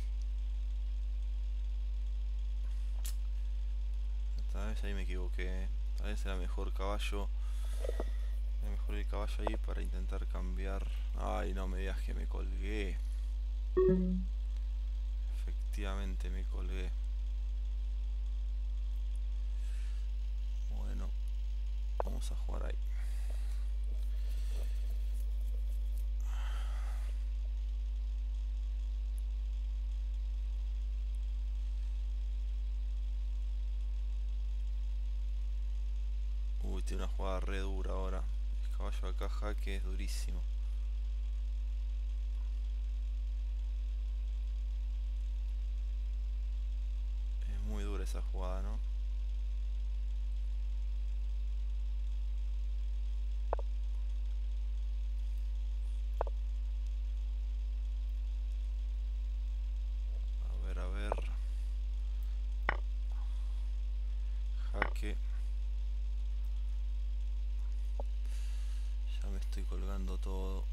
Tal vez ahí me equivoqué. Tal vez era mejor caballo. Era mejor el caballo ahí para intentar cambiar. Ay, no me digas que me colgué. Efectivamente me colgué. Bueno, vamos a jugar ahí. Uy, tiene una jugada re dura ahora. El caballo acá jaque es durísimo. Es muy dura esa jugada, ¿no? jaque. Ya me estoy colgando todo.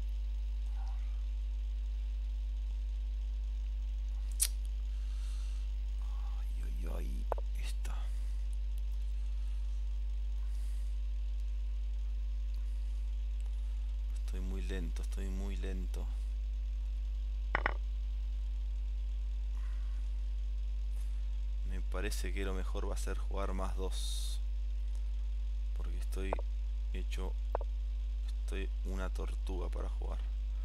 Ay, ay, ay. Esta. Estoy muy lento, estoy muy lento. Me parece que lo mejor va a ser jugar más dos. Porque estoy hecho... Estoy una tortuga para jugar.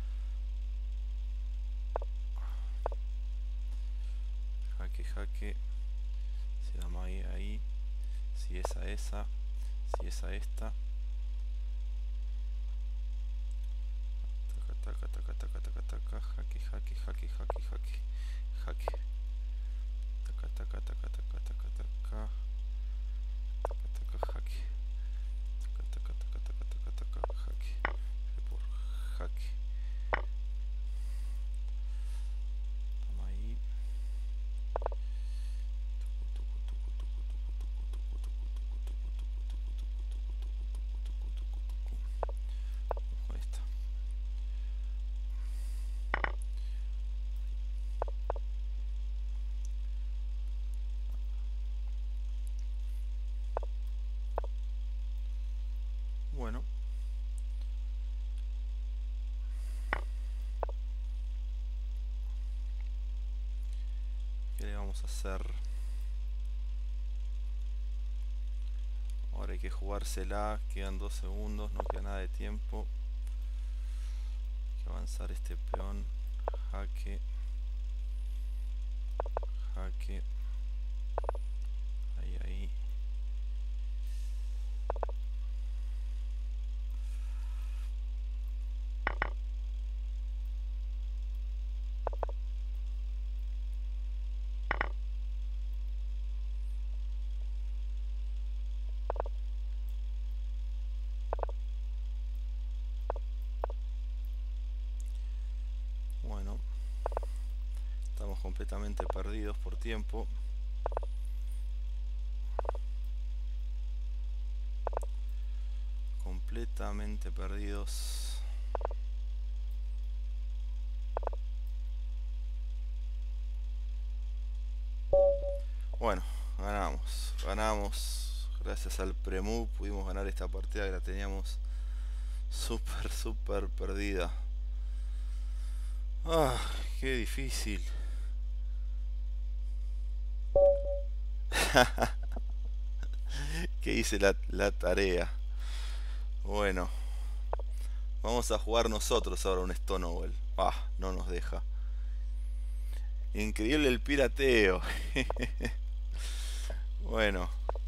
Jaque, jaque. Si dama ahí, ahí. Si esa, esa. Si esa, esta. Taca, taca, taca, taca, taca. Jaque, jaque, jaque, jaque, jaque. Jaque. Taca, taca, taca, taca, taca, taca. Taca, taca, jaque. Taca, taca, taca, taca, taca, taca, jaque. Por jaque. Toma ahí. Con esta. Bueno. ¿Qué le vamos a hacer? Ahora hay que jugársela. Quedan dos segundos. No queda nada de tiempo. Hay que avanzar este peón. Jaque. Jaque. Ahí, ahí. Bueno, estamos completamente perdidos por tiempo. Completamente perdidos. Bueno, ganamos. Ganamos. Gracias al premove pudimos ganar esta partida que la teníamos súper, súper perdida. Ah, qué difícil. Que hice la, la tarea. Bueno, vamos a jugar nosotros ahora un Stonewall. Ah, no nos deja. Increíble el pirateo. Bueno.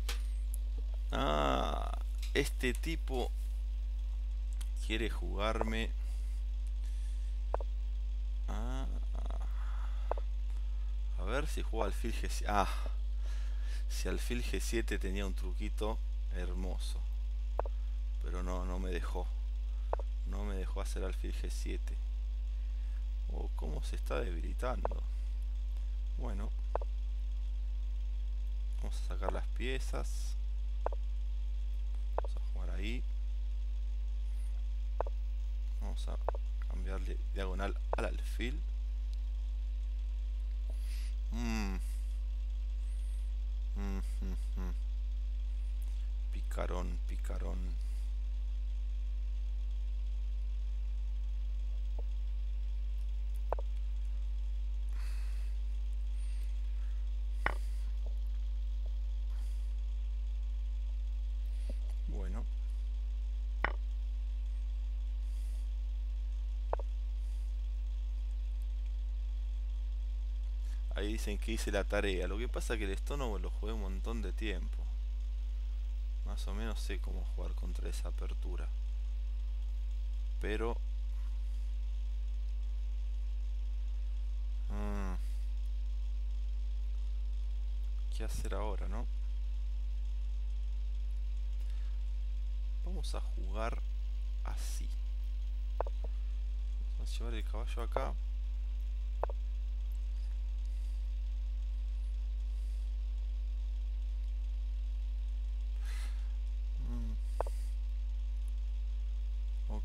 Ah, este tipo quiere jugarme. Ah, a ver si juega alfil G siete. Ah, si alfil G siete tenía un truquito hermoso. Pero no, no me dejó. No me dejó hacer alfil G siete. Oh, cómo se está debilitando. Bueno. Vamos a sacar las piezas. Vamos a jugar ahí. Vamos a cambiarle diagonal al alfil. Mm. Mm, mm, mm. Picarón, picarón. Bueno. Ahí dicen que hice la tarea. Lo que pasa es que el Stonewall lo jugué un montón de tiempo. Más o menos sé cómo jugar contra esa apertura. Pero... Mmm, ¿qué hacer ahora, no? Vamos a jugar así. Vamos a llevar el caballo acá.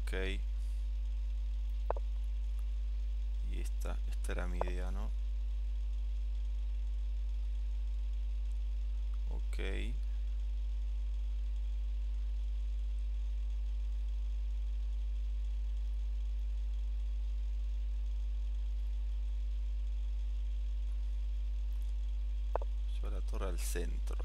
Ok. Y esta, esta era mi idea, ¿no? Ok. Lleva la torre al centro.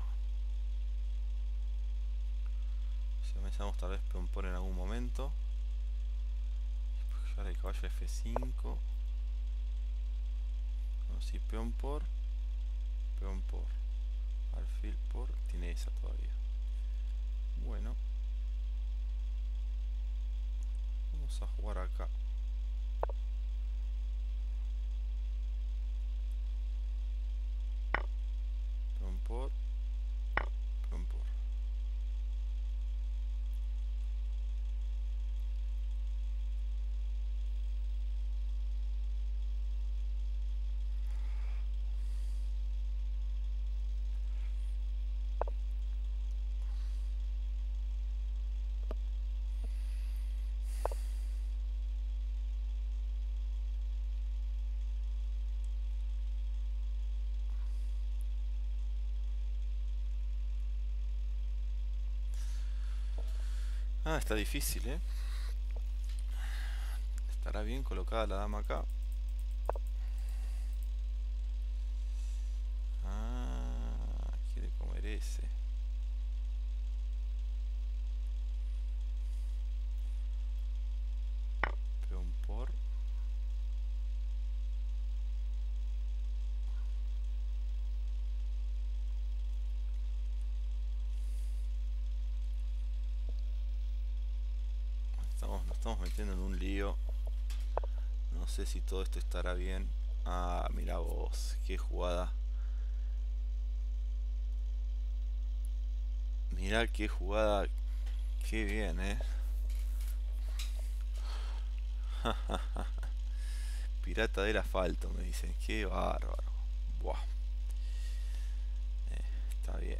Si comenzamos tal vez peón por en algún momento. Después llevar el caballo a F cinco. No, si peón por. Peón por. Alfil por. Tiene esa todavía. Bueno. Vamos a jugar acá. Peón por. Peón por. Ah, está difícil, ¿eh? Estará bien colocada la dama acá. Ah, quiere comer ese. Peón por. Estamos, nos estamos metiendo en un lío. No sé si todo esto estará bien. Ah, mira vos, qué jugada. Mirá qué jugada. Qué bien, eh. Pirata del asfalto, me dicen. Qué bárbaro. Buah. Eh, está bien.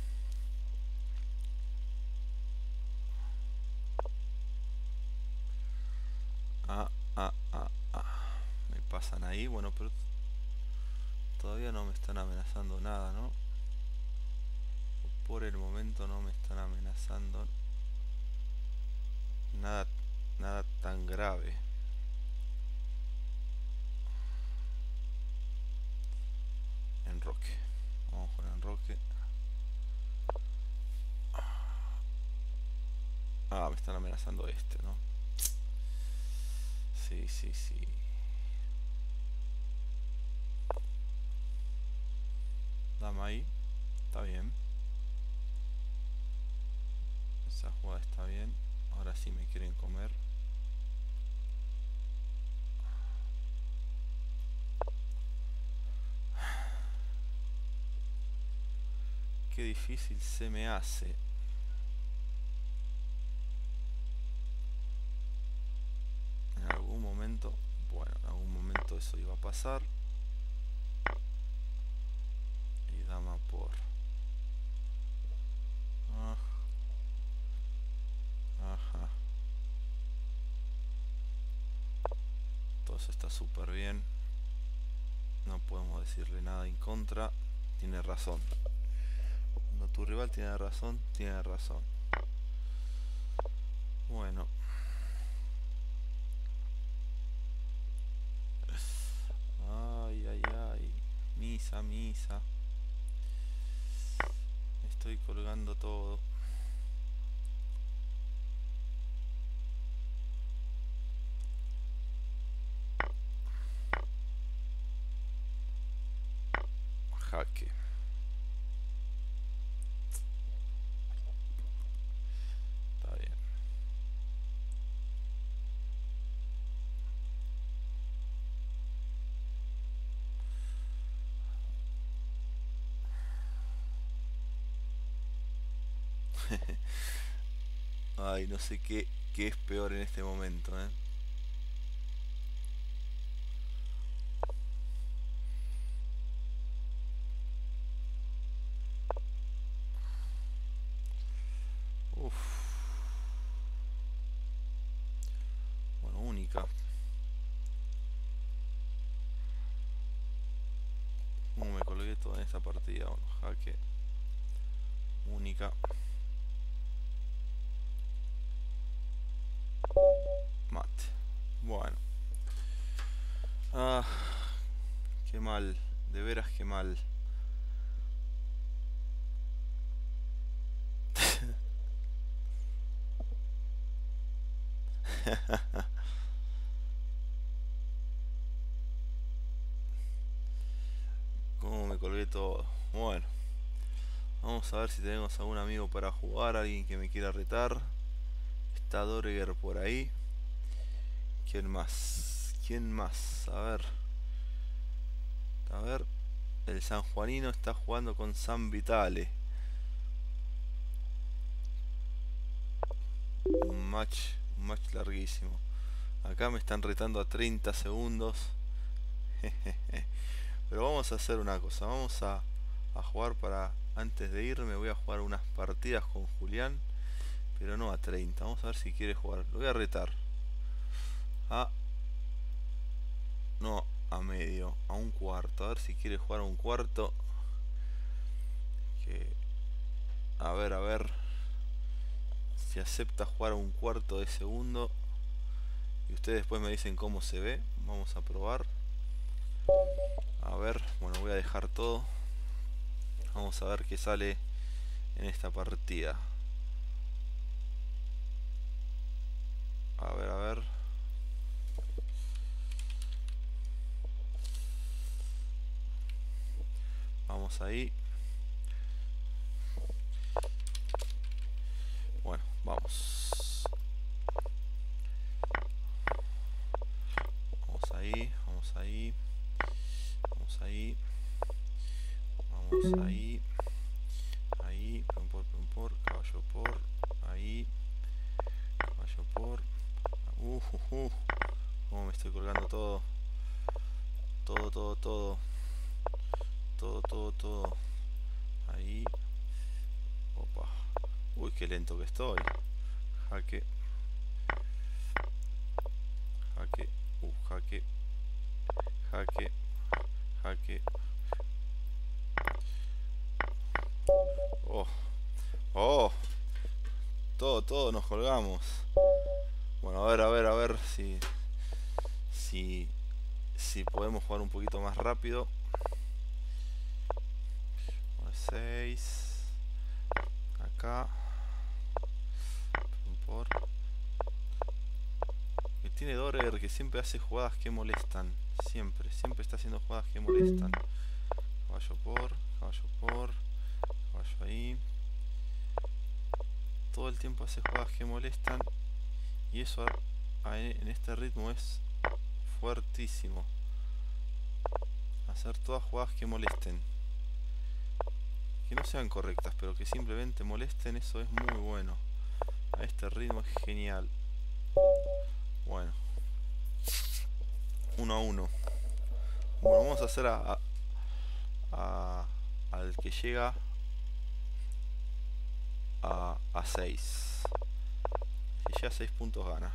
Ah, ah, ah, ah. Me pasan ahí. Bueno, pero todavía no me están amenazando nada, ¿no? Por el momento no me están amenazando nada, nada tan grave. Enroque. Vamos con enroque. Ah, me están amenazando este, ¿no? Sí, sí, sí. Dama ahí. Está bien. Esa jugada está bien. Ahora sí me quieren comer. Qué difícil se me hace. En algún momento, bueno, en algún momento eso iba a pasar. Y dama por. Ah. Ajá. Todo eso está súper bien. No podemos decirle nada en contra. Tiene razón. Cuando tu rival tiene razón, tiene razón. Bueno. Ay, ay, ay. Misa, misa. Estoy colgando todo. Jaque. Está bien. Ay, no sé qué, qué es peor en este momento, ¿eh? Uf. esa partida. Bueno, jaque. Única. Mate. Bueno. Ah, qué mal. De veras que mal. Cómo me colgué todo. Bueno. Vamos a ver si tenemos algún amigo para jugar. Alguien que me quiera retar. Está Dorger por ahí. ¿Quién más? ¿Quién más? A ver. A ver. El sanjuanino está jugando con San Vitale. Un match. Un match larguísimo. Acá me están retando a treinta segundos. Pero vamos a hacer una cosa. Vamos a, a jugar para... Antes de irme voy a jugar unas partidas con Julián. Pero no a treinta. Vamos a ver si quiere jugar. Lo voy a retar. A... No, a medio. A un cuarto. A ver si quiere jugar a un cuarto. Que... A ver, a ver. Si acepta jugar a un cuarto de segundo. Y ustedes después me dicen cómo se ve. Vamos a probar. A ver, bueno, voy a dejar todo. Vamos a ver qué sale en esta partida. A ver, a ver. Vamos ahí. Bueno, vamos. Vamos ahí, vamos ahí. Vamos ahí. Vamos ahí. Ahí. Peón por, peón por. Caballo por. Ahí. Caballo por. Uh, uh, uh. Como me estoy colgando todo. Todo, todo, todo. Todo, todo, todo. Ahí. Opa. Uy, qué lento que estoy. Jaque. Jaque. Uh, jaque. Jaque. Jaque. Oh. Oh. Todo, todo nos colgamos. Bueno, a ver, a ver, a ver si... Si... Si podemos jugar un poquito más rápido. seis. Acá. Por. Que tiene Dorger que siempre hace jugadas que molestan. Siempre, siempre está haciendo jugadas que molestan. Caballo por, caballo por, caballo ahí. Todo el tiempo hace jugadas que molestan. Y eso a, a, en este ritmo es fuertísimo. Hacer todas jugadas que molesten. Que no sean correctas, pero que simplemente molesten, eso es muy bueno. A este ritmo es genial. Bueno. Uno a uno. Bueno, vamos a hacer a, a, a al que llega a, a seis. Si llega a seis puntos gana.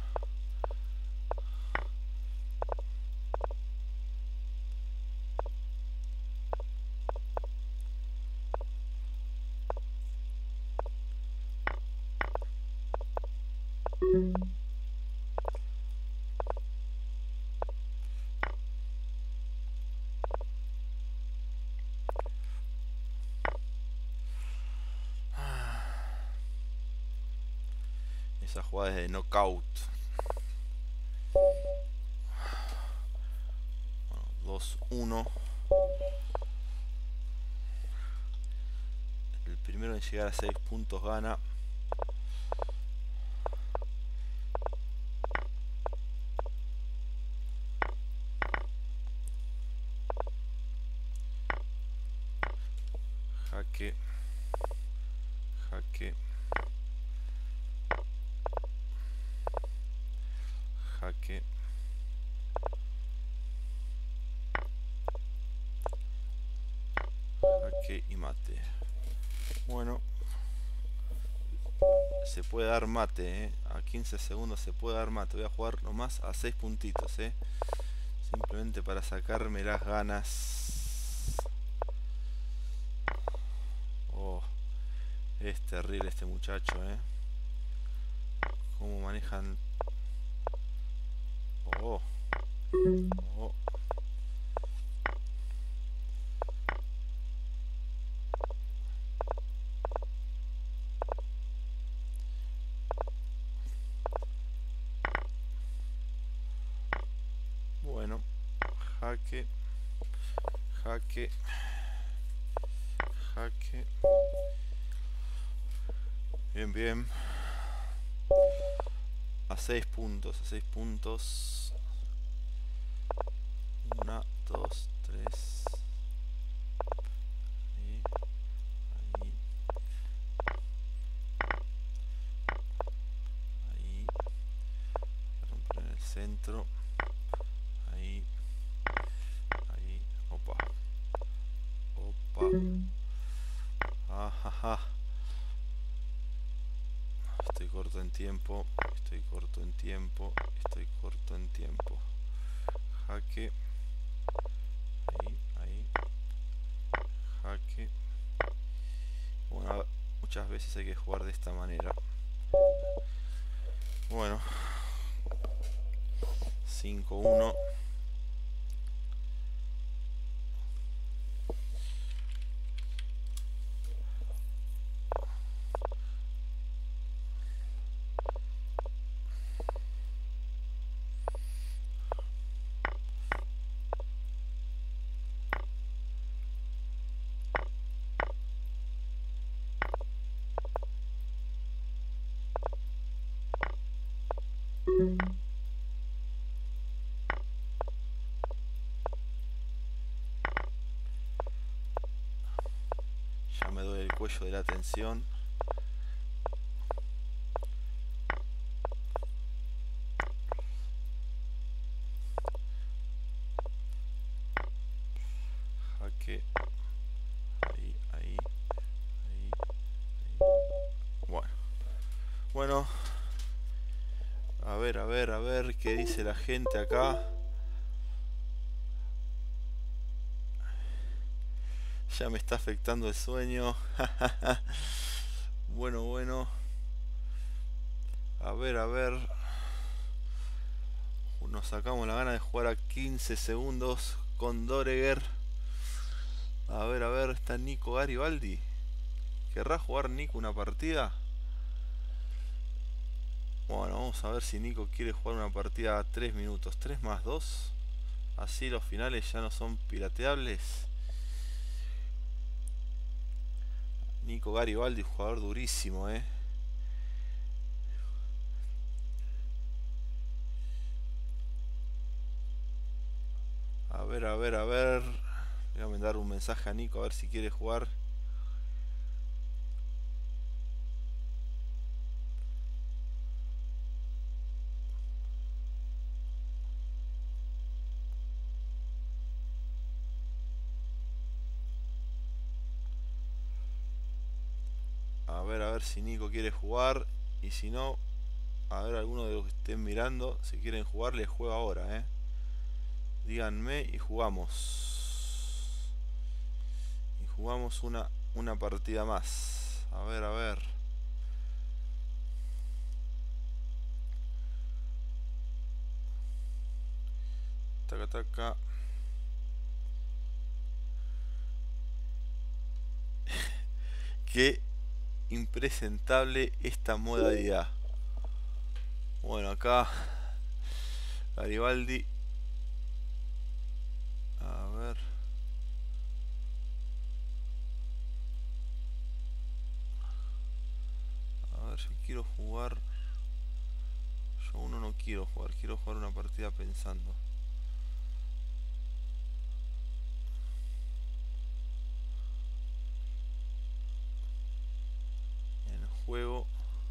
Esa jugada es de knockout. Bueno, dos uno. El primero en llegar a seis puntos gana. Jaque. Jaque. Jaque. Jaque y mate. Bueno. Se puede dar mate, ¿eh? A quince segundos se puede dar mate. Voy a jugar nomás a seis puntitos, ¿eh? Simplemente para sacarme las ganas. Oh, es terrible este muchacho, eh. Cómo manejan. Oh, oh. Bueno, jaque, jaque, jaque. Bien, bien. A seis puntos, a seis puntos. Una, dos, tres. Ahí, ahí. Ahí. Romper en el centro. Ahí. Ahí. Opa. Opa. Ajaja. Estoy corto en tiempo. Estoy corto en tiempo. Estoy corto en tiempo. Jaque. Ahí, ahí. Jaque. Bueno, muchas veces hay que jugar de esta manera. Bueno. cinco uno. Ya me duele el cuello de la tensión. Jaque. Ahí, ahí, ahí, ahí. Bueno. Bueno. A ver, a ver, a ver qué dice la gente acá. Ya me está afectando el sueño. Bueno, bueno. A ver, a ver. Nos sacamos la gana de jugar a quince segundos con Doreger. A ver, a ver, está Nico Garibaldi. ¿Querrá jugar Nico una partida? Bueno, vamos a ver si Nico quiere jugar una partida a tres minutos. tres más dos. Así los finales ya no son pirateables. Nico Garibaldi, jugador durísimo, eh. A ver, a ver, a ver. Voy a mandar un mensaje a Nico a ver si quiere jugar. A ver, a ver si Nico quiere jugar. Y si no, a ver, alguno de los que estén mirando, si quieren jugar, les juego ahora, eh. Díganme y jugamos. Y jugamos una, una partida más. A ver, a ver. Taca, taca. Qué impresentable esta modalidad. Bueno, acá Garibaldi. A ver. A ver, yo quiero jugar. Yo uno no quiero jugar, quiero jugar una partida pensando. En juego.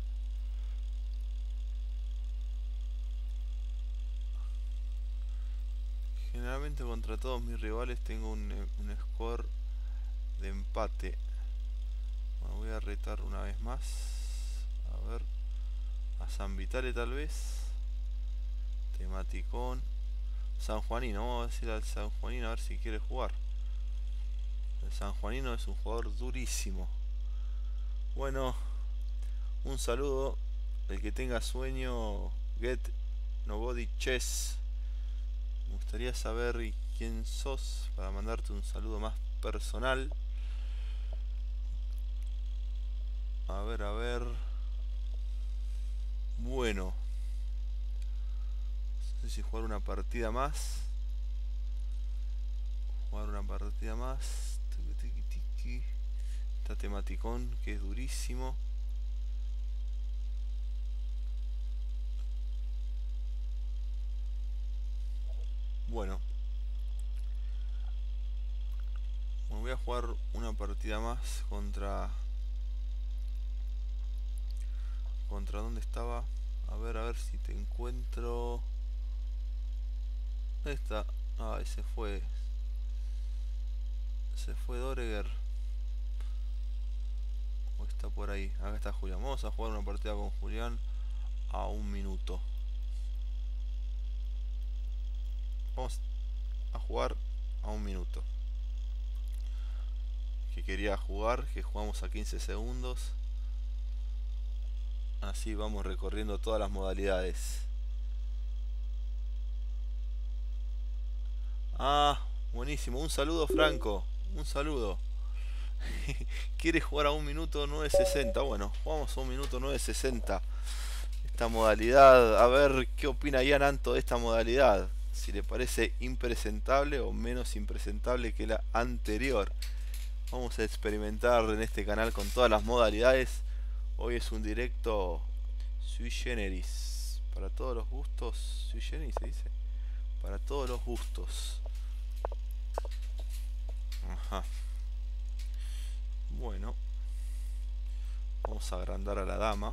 Generalmente contra todos mis rivales tengo un, un score de empate. Bueno, voy a retar una vez más. A ver. A San Vitale tal vez. Tematicón. San Juanino. Vamos a decir al San Juanino a ver si quiere jugar. El San Juanino es un jugador durísimo. Bueno, un saludo. El que tenga sueño, Get Nobody Chess. Me gustaría saber quién sos para mandarte un saludo más personal. A ver, a ver. Bueno, no sé si jugar una partida más. Jugar una partida más. Tiki, tiki, tiki. Está tematicón, que es durísimo. Bueno, me voy a jugar una partida más contra... ¿Contra dónde estaba? A ver, a ver si te encuentro... ¿Dónde está? Ah, ese fue... Se fue Doreger. O está por ahí. Acá está Julián. Vamos a jugar una partida con Julián a un minuto. Vamos a jugar a un minuto. Que quería jugar, que jugamos a quince segundos. Así vamos recorriendo todas las modalidades. Ah, buenísimo. Un saludo, Franco. Un saludo. ¿Quiere jugar a un minuto nueve sesenta? Bueno, jugamos a un minuto nueve sesenta. Esta modalidad, a ver qué opina Ian Anto de esta modalidad. Si le parece impresentable o menos impresentable que la anterior. Vamos a experimentar en este canal con todas las modalidades. Hoy es un directo sui generis. Para todos los gustos. Sui generis se dice. Para todos los gustos. Ajá. Bueno. Vamos a agrandar a la dama.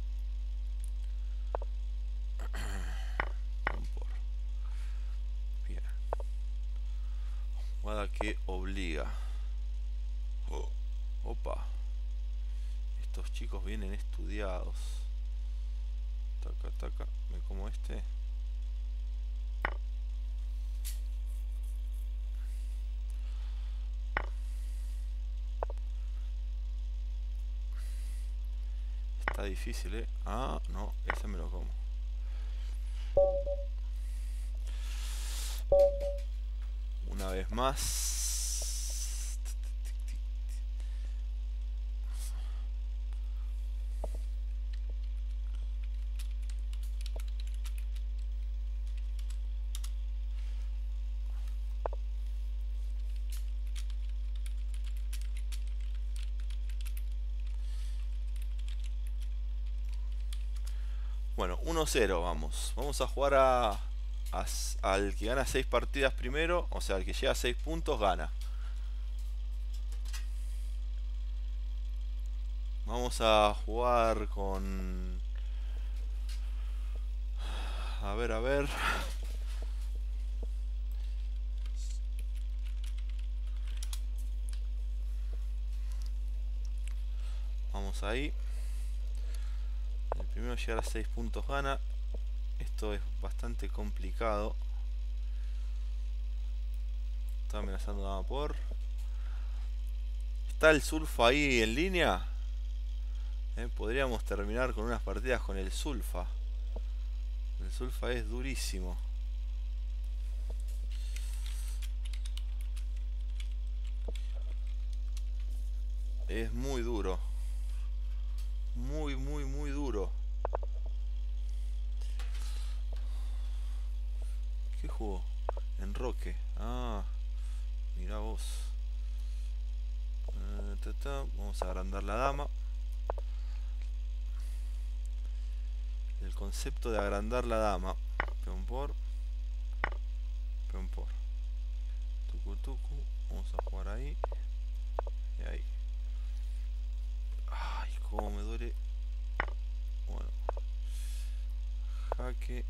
Bien. Jugada que obliga. Oh. Opa. Estos chicos vienen estudiados. Taca, taca. Me como este. Está difícil, eh. Ah, no. Ese me lo como. Una vez más. Bueno, uno cero vamos. Vamos a jugar a, a, al que gana seis partidas primero. O sea, al que llega a seis puntos gana. Vamos a jugar con... A ver, a ver. Vamos ahí. El primero a llegar a seis puntos gana. Esto es bastante complicado. Está amenazando dama por. ¿Está el Sulfa ahí en línea? Eh, podríamos terminar con unas partidas con el Sulfa. El Sulfa es durísimo. Es muy duro. Muy, muy, muy duro. ¿Qué jugó? Enroque. Ah, mira vos. Eh, ta, ta. Vamos a agrandar la dama. El concepto de agrandar la dama. Peón por. Peón por. Tucu, tucu. Vamos a jugar ahí. Y ahí. Ay, cómo me duele. Bueno. Jaque.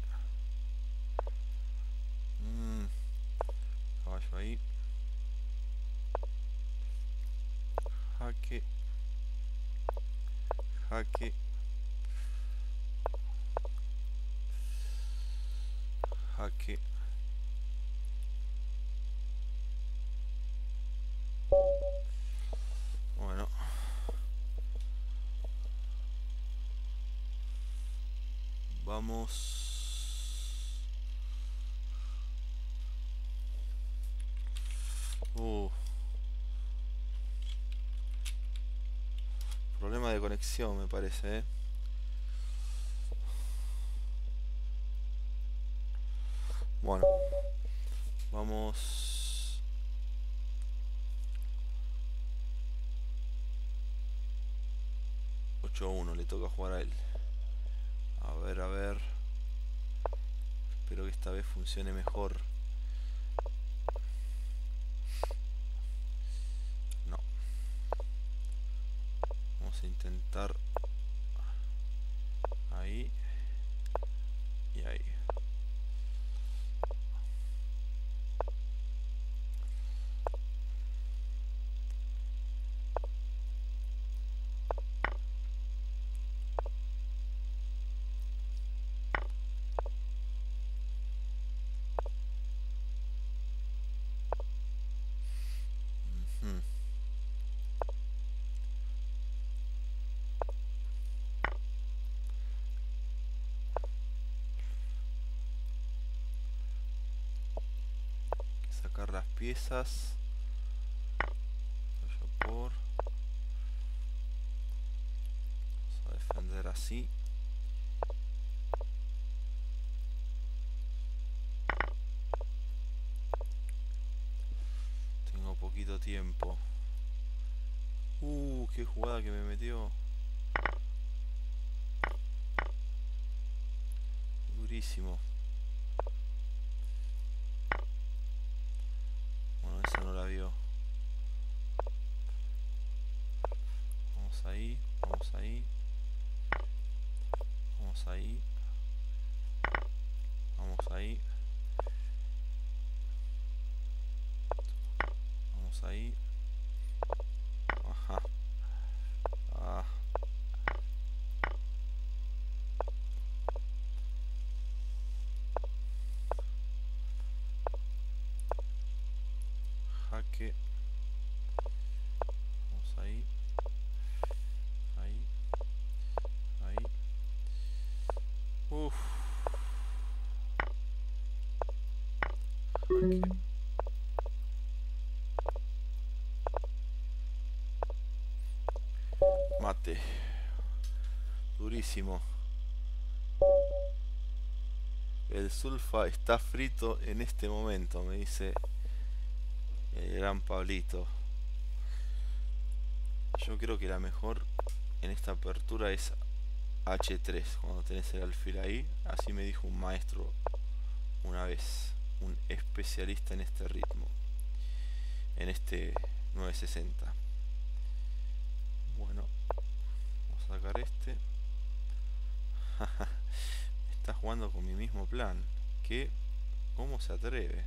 Mm. Caballo ahí. Jaque. Jaque. Jaque. Bueno. Vamos. Uh. Problema de conexión me parece, ¿eh? Bueno. Vamos. ocho a uno, le toca jugar a él. A ver, a ver. Espero que esta vez funcione mejor. No. Vamos a intentar. Ahí. Y ahí. Hmm. Sacar las piezas. Por. Vamos a defender así. Tengo poquito tiempo. Uh, qué jugada que me metió. Durísimo. Bueno, esa no la vio. Vamos ahí, vamos ahí. Vamos ahí. Vamos ahí. Vamos ahí. Ajá. Ah. Jaque. Vamos ahí. Ahí. Ahí. Uff. Jaque. Mate. Durísimo. El sulfa está frito en este momento, me dice el gran Pablito. Yo creo que la mejor en esta apertura es H tres, cuando tenés el alfil ahí. Así me dijo un maestro una vez, un especialista en este ritmo, en este nueve sesenta. Bueno, vamos a sacar este. Está jugando con mi mismo plan. ¿Qué? ¿Cómo se atreve?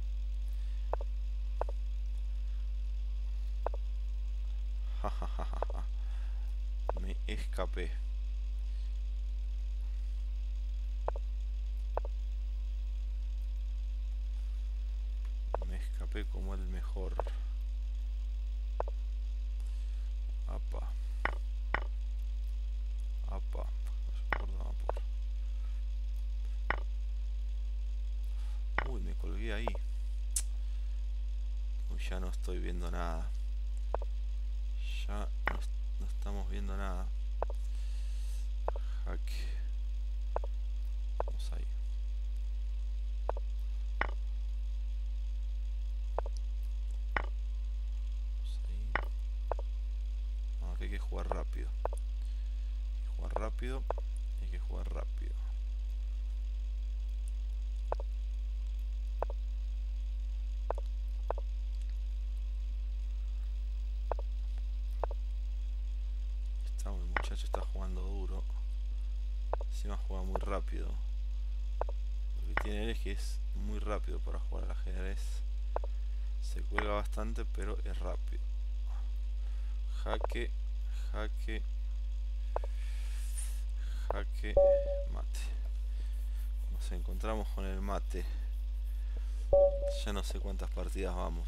Me escapé. Me escapé como el mejor. Apa. Apa. Uy, me colgué ahí. Uy, ya no estoy viendo nada. Ya no, no estamos viendo nada. Jaque. Vamos ahí. Vamos ahí. No, que hay que jugar rápido. Hay que jugar rápido. Hay que jugar rápido. El muchacho está jugando duro. Encima juega muy rápido. Lo que tiene él es que es muy rápido para jugar al ajedrez. Se cuelga bastante, pero es rápido. Jaque, jaque, jaque, mate. Nos encontramos con el mate. Ya no sé cuántas partidas vamos.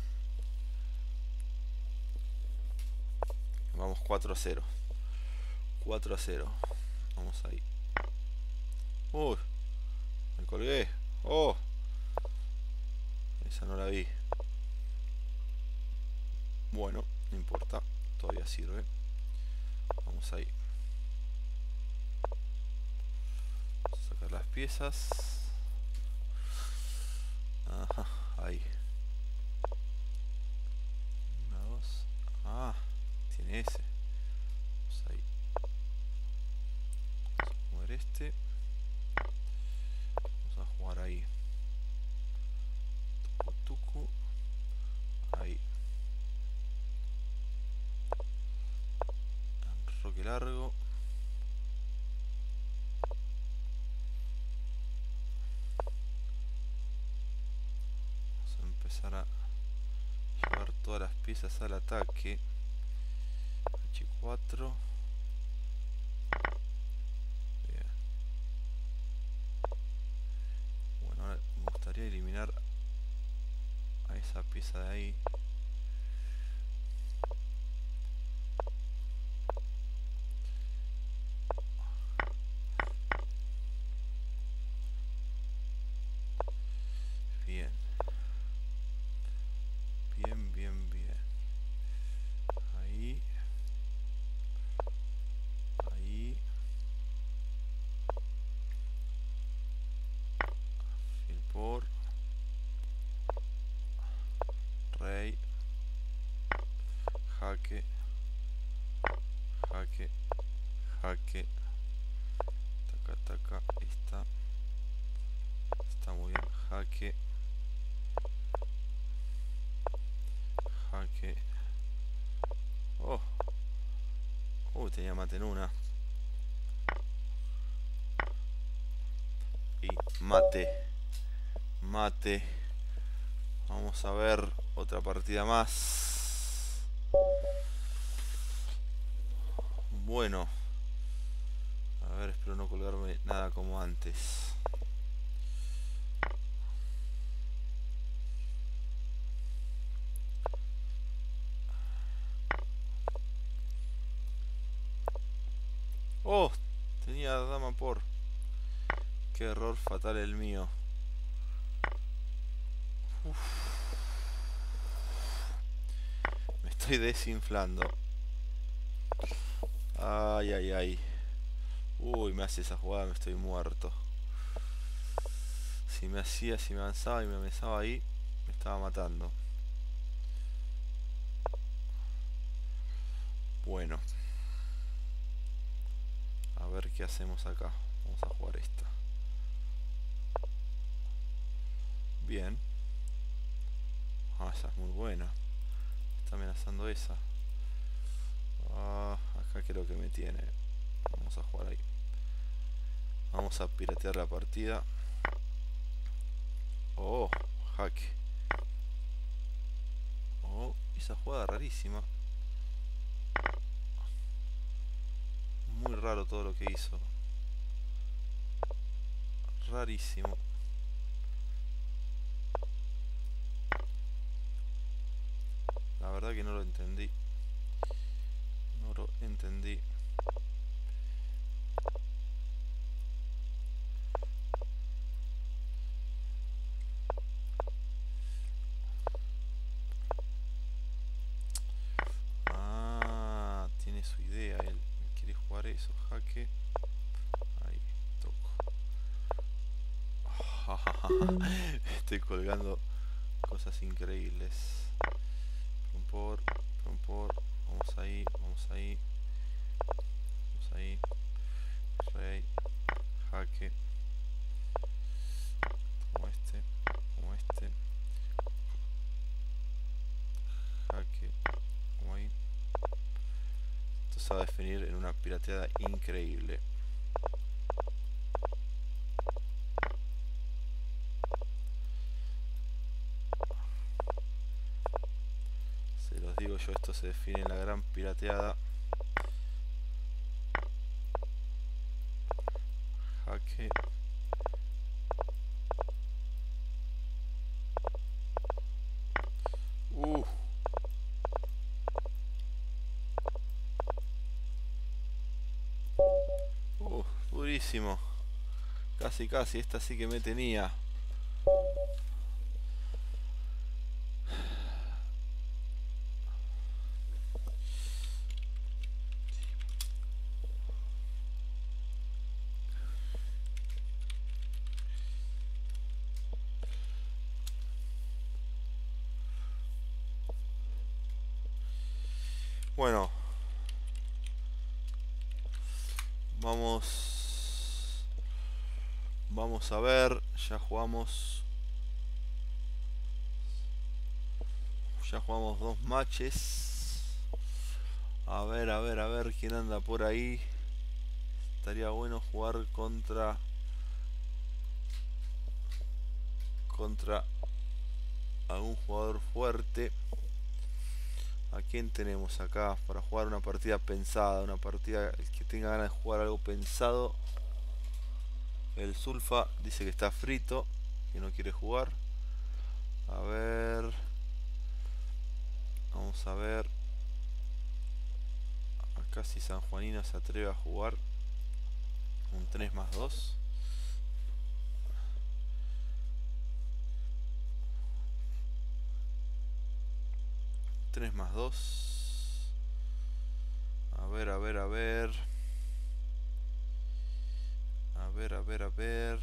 Vamos cuatro a cero. cuatro a cero. Vamos ahí. Uy, me colgué. Oh, esa no la vi. Bueno, no importa, todavía sirve. Vamos ahí. Vamos a sacar las piezas. Ajá, ahí. Una, dos. Ah, tiene ese. Vamos ahí. Vamos a mover este. Vamos a jugar ahí. Tucu, tucu. Ahí. Enroque largo. Vamos a empezar a llevar todas las piezas al ataque. H cuatro. Bien. Bueno, ahora me gustaría eliminar a esa pieza de ahí. Bien. Bien, bien, bien. Ahí. Ahí. Alfil por. Rey. Jaque. Jaque. Jaque. Taca, taca. Está. Está muy bien. Jaque. Jaque. Oh. Uh, tenía mate en una. Y mate. Mate. Vamos a ver otra partida más. Bueno. A ver, espero no colgarme nada como antes. Oh, tenía dama por. Qué error fatal el mío. Uf. Me estoy desinflando. Ay, ay, ay. Uy, me hace esa jugada, me estoy muerto. Si me hacía, si me avanzaba y me avanzaba ahí, me estaba matando. Bueno. A ver qué hacemos acá. Vamos a jugar esta. Bien. Ah, esa es muy buena. Está amenazando esa. Ah, acá creo que me tiene. Vamos a jugar ahí. Vamos a piratear la partida. Oh, jaque. Oh, esa jugada rarísima. Muy raro todo lo que hizo. Rarísimo. La verdad que no lo entendí. No lo entendí. Ah, tiene su idea él. Quiere jugar eso. Jaque. Ahí, toco. Estoy colgando cosas increíbles. Por, por, vamos ahí, vamos ahí, vamos ahí, rey, jaque, como este, como este, jaque, como ahí. Esto se va a definir en una pirateada increíble. Digo yo, esto se define en la gran pirateada. Jaque. Uh. Uh, durísimo. Casi, casi. Esta sí que me tenía. Bueno, vamos. Vamos a ver. Ya jugamos. Ya jugamos dos matches. A ver, a ver, a ver quién anda por ahí. Estaría bueno jugar contra. Contra algún jugador fuerte. ¿A quién tenemos acá para jugar una partida pensada? Una partida, el que tenga ganas de jugar algo pensado. El Sulfa dice que está frito, que no quiere jugar. A ver. Vamos a ver. Acá si San Juanino se atreve a jugar un tres más dos. tres más dos. A ver, a ver, a ver. A ver, a ver, a ver.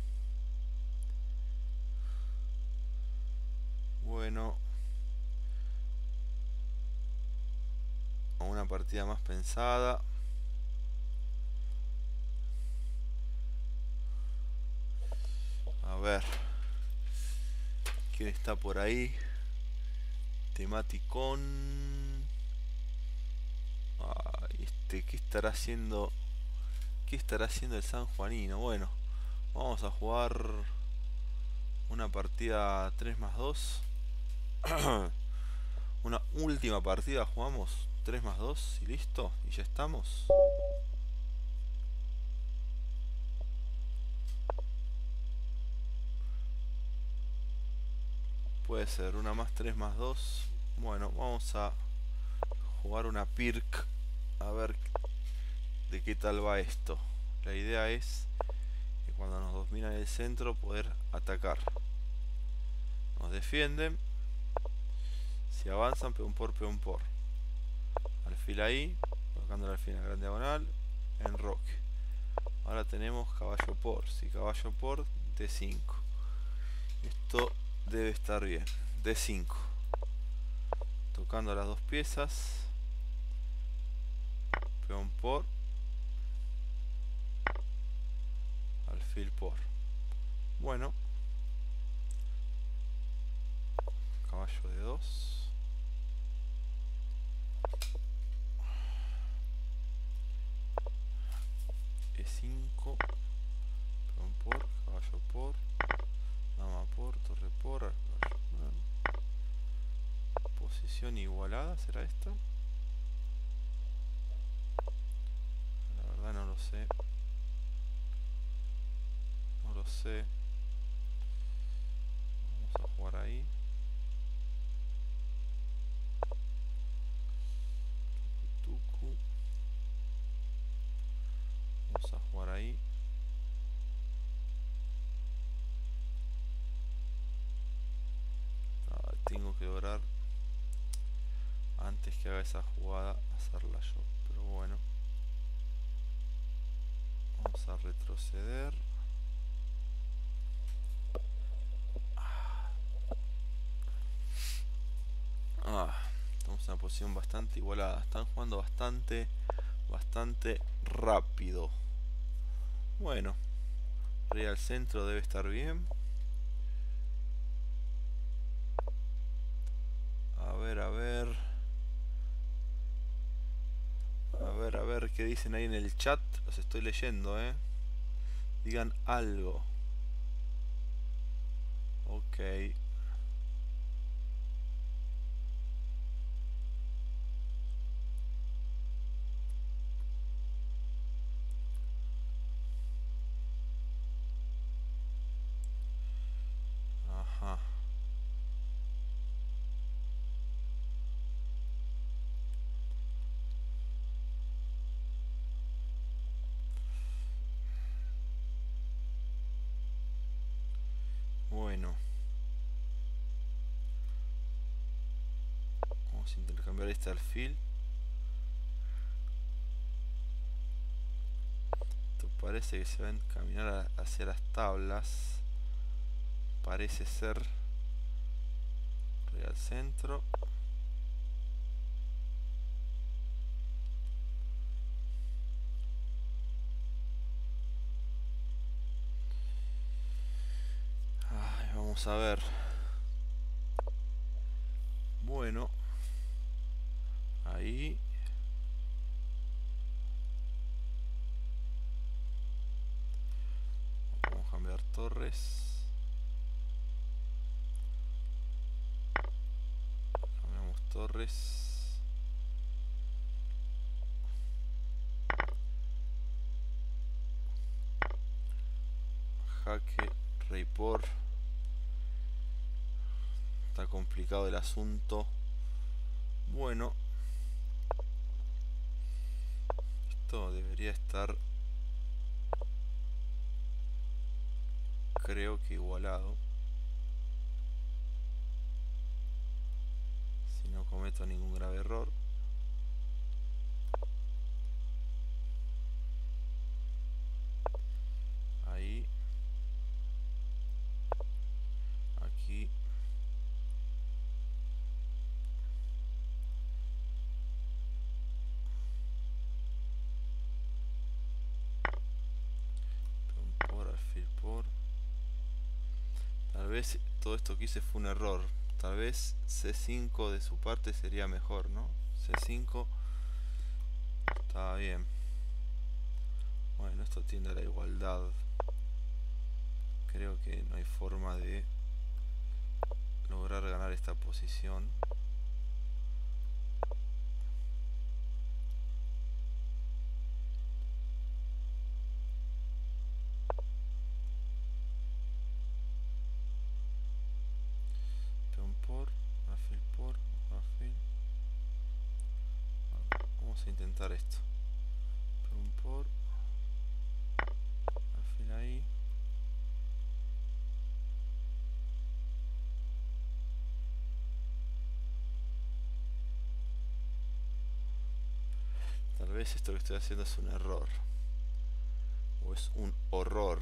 Bueno. A una partida más pensada. A ver. ¿Quién está por ahí? Tematicón. Ah, este, ¿qué estará haciendo? ¿Qué estará haciendo el San Juanino? Bueno, vamos a jugar una partida tres más dos. Una última partida jugamos tres más dos y listo. Y ya estamos. Puede ser una más tres más dos. Bueno, vamos a jugar una Pirk. A ver de qué tal va esto. La idea es que cuando nos dominan el centro poder atacar. Nos defienden. Si avanzan, peón por, peón por. Alfil ahí, colocando el alfil en la gran diagonal, enroque. Ahora tenemos caballo por. Si caballo por, D cinco. Esto debe estar bien. D cinco. Tocando las dos piezas. Peón por. Alfil por. Bueno. Caballo de dos. E cinco. Peón por. Caballo por. Dama por. Torre por. Caballo. Posición igualada. ¿Será esta? La verdad no lo sé. No lo sé. Vamos a jugar ahí. Tucu. Vamos a jugar ahí. Ah, tengo que lograr antes que haga esa jugada hacerla yo. Pero bueno. Vamos a retroceder. Ah, estamos en una posición bastante igualada. Están jugando bastante, bastante rápido. Bueno, rey al centro debe estar bien. A ver, a ver. A ver, a ver qué dicen ahí en el chat. Los estoy leyendo, eh. Digan algo. Ok. Ajá. cambiar este alfil. Esto parece que se va a encaminar hacia las tablas. Parece ser. Al centro. Ay, vamos a ver. Bueno. Ahí. Vamos a cambiar torres. Cambiamos torres. Jaque, rey por. Está complicado el asunto. Bueno. Esto debería estar, creo que igualado. Si no cometo ningún grave error. Ahí. Aquí. Peón por, alfil por. Tal vez todo esto que hice fue un error. Tal vez ce cinco de su parte sería mejor, ¿no? ce cinco está bien. Bueno, esto tiende a la igualdad. Creo que no hay forma de lograr ganar esta posición. Peón por, alfil por, alfil. Vamos a intentar esto. Peón por, alfil ahí. Tal vez esto que estoy haciendo es un error. O es un horror.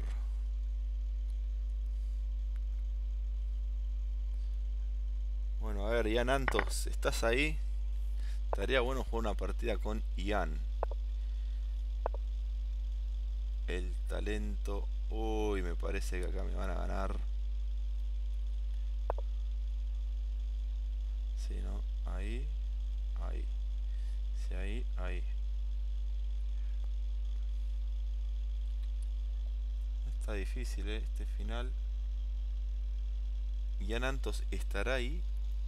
Bueno, a ver, Ian Antos, ¿estás ahí? Estaría bueno jugar una partida con Ian. El talento. Uy, me parece que acá me van a ganar. Sí, ¿no? Ahí. Ahí. Sí, ahí, ahí. Está difícil, ¿eh? Este final. Ian Antos estará ahí.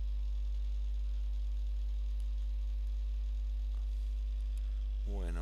Bueno.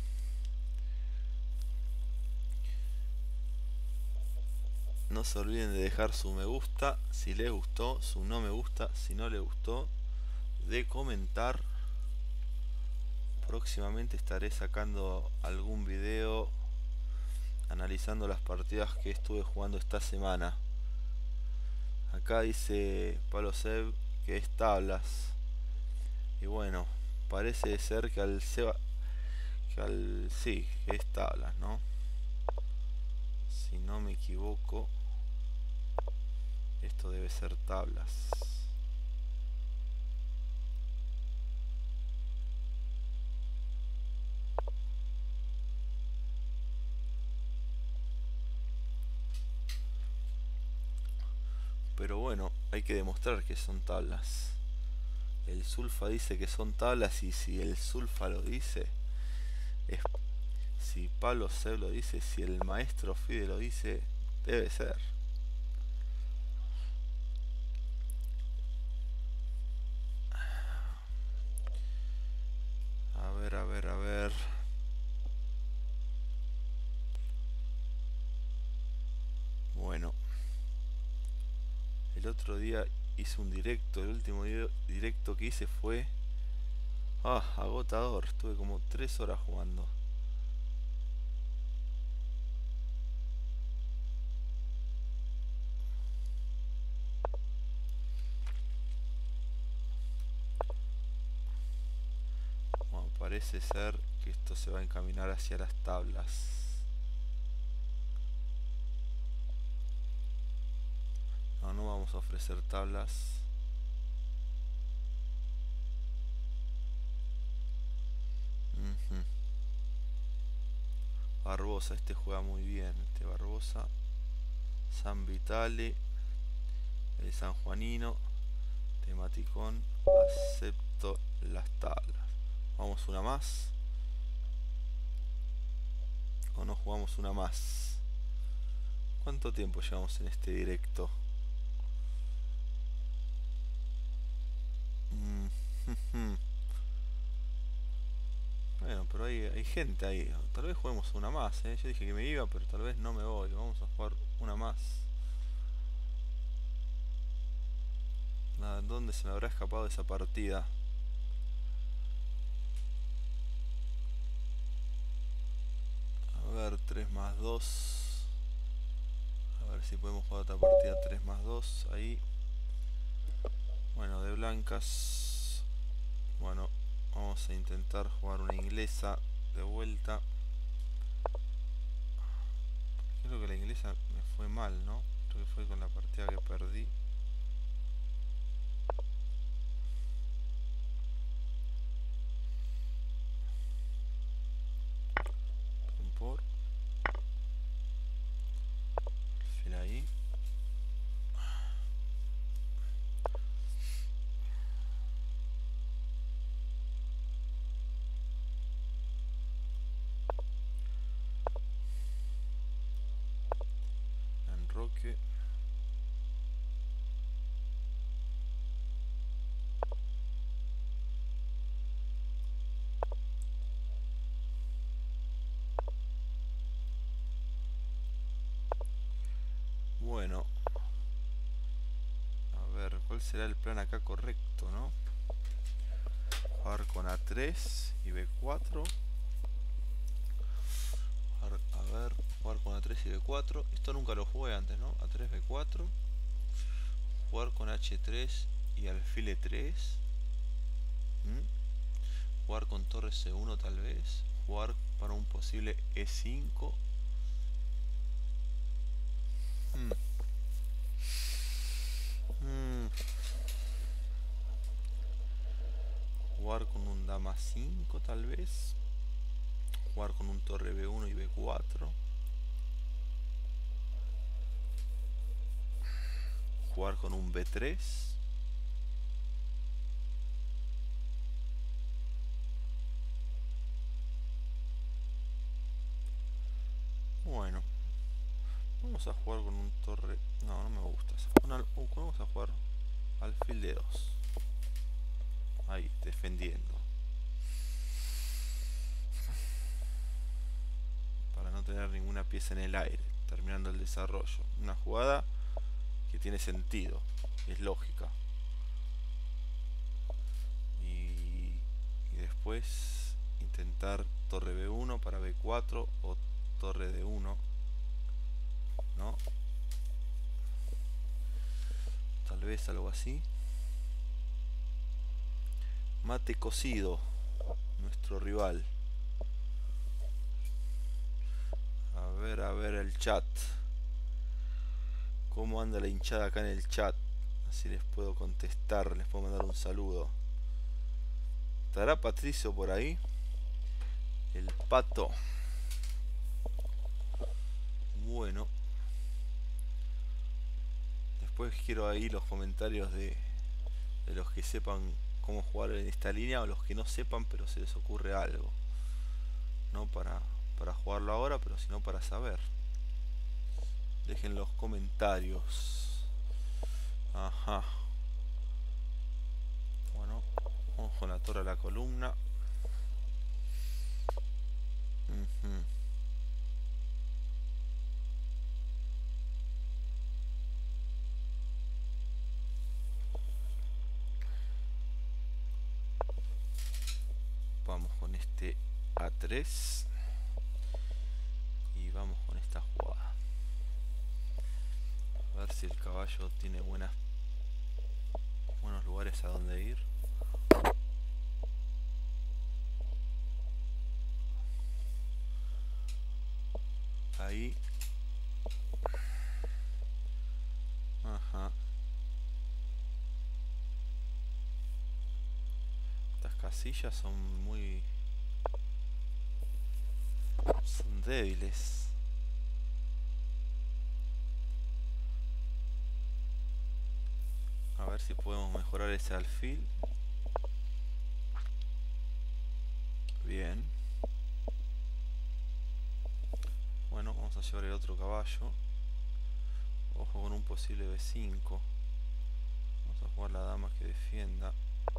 No se olviden de dejar su me gusta si les gustó, su no me gusta si no les gustó, de comentar. Próximamente estaré sacando algún video analizando las partidas que estuve jugando esta semana. Acá dice Pablo Seb que es tablas. Y bueno, parece ser que al Seba, que al sí, que es tablas, ¿no? Si no me equivoco, esto debe ser tablas. Pero bueno, hay que demostrar que son tablas. El Sulfa dice que son tablas, y si el Sulfa lo dice, es, si Pablo Seb lo dice, si el maestro Fide lo dice, debe ser. A ver, a ver, a ver. Bueno. El otro día hice un directo. El último video, directo que hice fue... Ah, agotador. Estuve como tres horas jugando. parece ser que esto se va a encaminar hacia las tablas. No, no vamos a ofrecer tablas. Uh-huh. Barbosa, este juega muy bien. Este Barbosa. San Vitale. El sanjuanino. Tematicón. Acepto las tablas. Vamos una más. O no jugamos una más. ¿Cuánto tiempo llevamos en este directo? Mm. Bueno, pero hay, hay gente ahí. Tal vez juguemos una más, ¿eh? Yo dije que me iba, pero tal vez no me voy. Vamos a jugar una más. ¿Dónde se me habrá escapado esa partida? A ver, tres más dos. A ver si podemos jugar otra partida tres más dos. Ahí. Bueno, de blancas. Bueno, vamos a intentar jugar una inglesa de vuelta. Creo que la inglesa me fue mal, ¿no? Creo que fue con la partida que perdí. Por alfil ahí. Enroque. Bueno, a ver, ¿cuál será el plan acá correcto, no? Jugar con A tres y B cuatro. A ver, jugar con A tres y B cuatro. Esto nunca lo jugué antes, ¿no? A tres, B cuatro. Jugar con H tres y alfil E tres. ¿Mm? Jugar con torre C uno tal vez. Jugar para un posible E cinco. Hmm. Hmm. Jugar con un dama cinco tal vez. Jugar con un torre B uno y B cuatro. Jugar con un B tres. Bueno, vamos a jugar con un torre. No, no me gusta. Una, uh, vamos a jugar alfil de dos. Ahí, defendiendo. Para no tener ninguna pieza en el aire. Terminando el desarrollo. Una jugada que tiene sentido. Es lógica. Y, y después intentar torre B uno para B cuatro o torre D uno. ¿No? Tal vez algo así. Mate cocido, nuestro rival. A ver, a ver el chat. ¿Cómo anda la hinchada acá en el chat? Así les puedo contestar, les puedo mandar un saludo. ¿Estará Patricio por ahí? El pato. Bueno. Después quiero ahí los comentarios de, de los que sepan cómo jugar en esta línea o los que no sepan pero se les ocurre algo. No para, para jugarlo ahora, pero sino para saber. Dejen los comentarios. Ajá. Bueno, vamos con la torre a la columna. Uh-huh. Vamos con este A tres. Y vamos con esta jugada. A ver si el caballo tiene buenas, buenos lugares a donde ir. ahí. Ajá. Estas casillas son muy... son débiles. A ver si podemos mejorar ese alfil. Bien. Bueno, vamos a llevar el otro caballo. Ojo con un posible B cinco. Vamos a jugar la dama que defienda.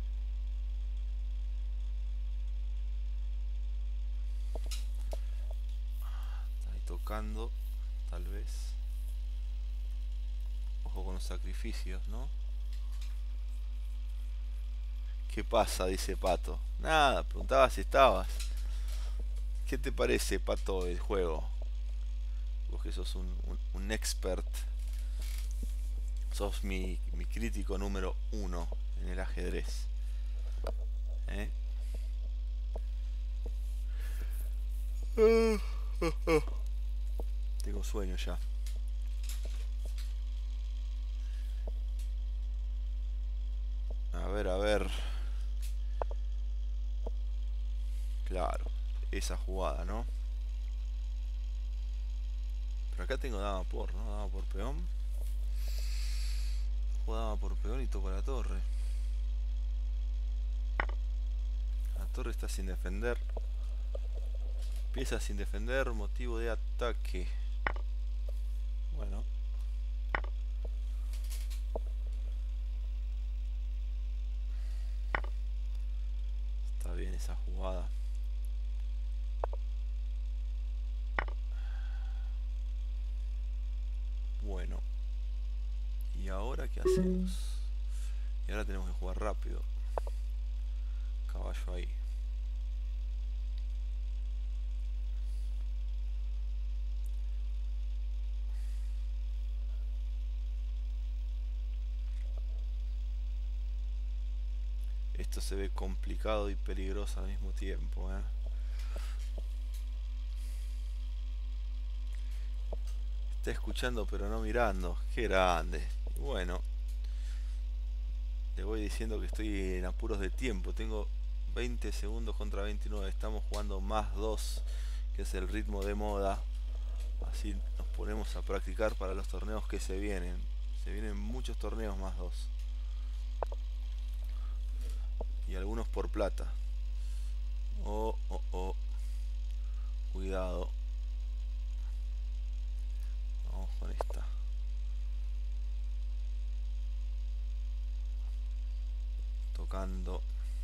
Está ahí tocando, tal vez. Ojo con los sacrificios, ¿no? ¿Qué pasa? Dice Pato. Nada, preguntaba si estabas. ¿Qué te parece, Pato, el juego? Vos que sos un, un, un expert. Sos mi, mi crítico número uno en el ajedrez. ¿Eh? Tengo sueño ya. A ver, a ver. Claro, esa jugada, ¿no? Pero acá tengo dama por, ¿no? Dama por peón. Juego dama por peón y toco la torre. La torre está sin defender. Pieza sin defender, motivo de ataque. Bueno. Está bien esa jugada. Bueno. ¿Y ahora qué hacemos? Y ahora tenemos que jugar rápido. Caballo ahí. Esto se ve complicado y peligroso al mismo tiempo, ¿eh? Está escuchando pero no mirando. Qué grande. Bueno. Le voy diciendo que estoy en apuros de tiempo. Tengo veinte segundos contra veintinueve. Estamos jugando más dos, que es el ritmo de moda. Así nos ponemos a practicar para los torneos que se vienen. Se vienen muchos torneos más dos. Y algunos por plata. Oh, oh, oh. Cuidado. Vamos con esta. Tocando.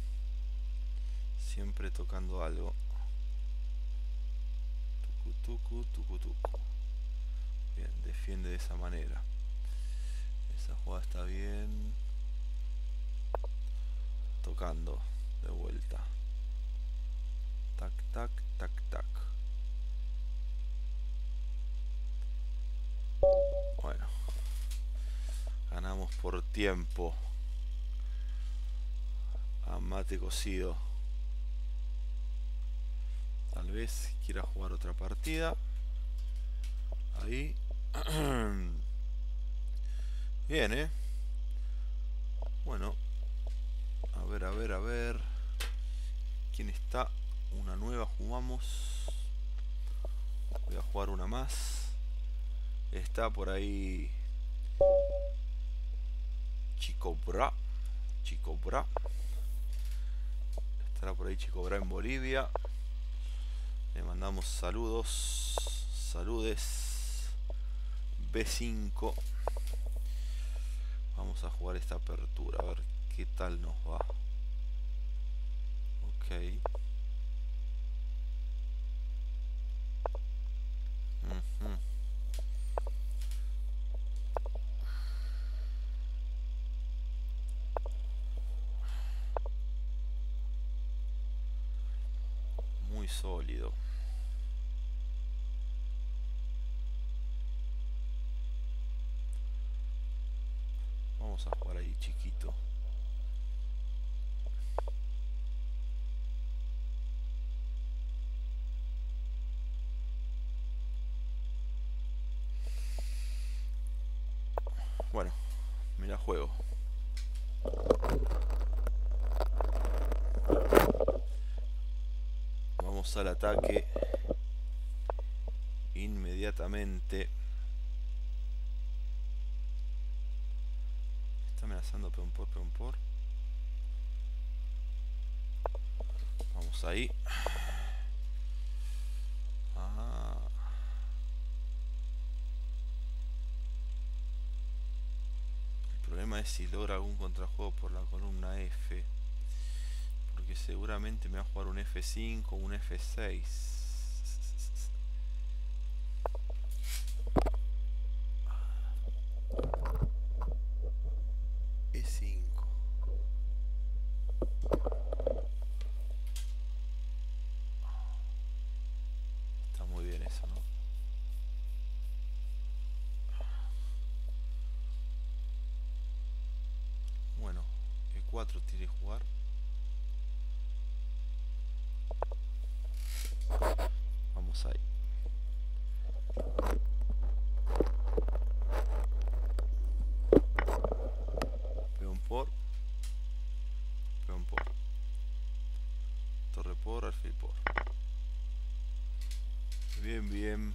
Siempre tocando algo. Tucu, tucu, tucu, tucu. Bien, defiende de esa manera. Esa jugada está bien. Tocando de vuelta. Tac, tac, tac, tac. Bueno. Ganamos por tiempo. A mate cocido. Tal vez quiera jugar otra partida. Ahí. Bien, eh. Bueno. A ver, a ver, a ver. ¿Quién está? Una nueva jugamos. Voy a jugar una más. Está por ahí Chico Bra. Chico Bra. Estará por ahí Chico Bra en Bolivia. Le mandamos saludos. Saludes. B cinco. Vamos a jugar esta apertura. A ver qué tal nos va. Ok. Uh-huh. Muy sólido. Vamos a jugar ahí chiquito. Bueno, me la juego. Vamos al ataque inmediatamente. Está amenazando peón por, peón por. Vamos ahí. Ah. El problema es si logra algún contrajuego por la columna F. Porque seguramente me va a jugar un F cinco o un F seis. E cinco. Está muy bien eso, ¿no? Bueno, E cuatro tiene que jugar. Vamos ahí. Peón por. Peón por. Torre por, alfil por. Bien, bien.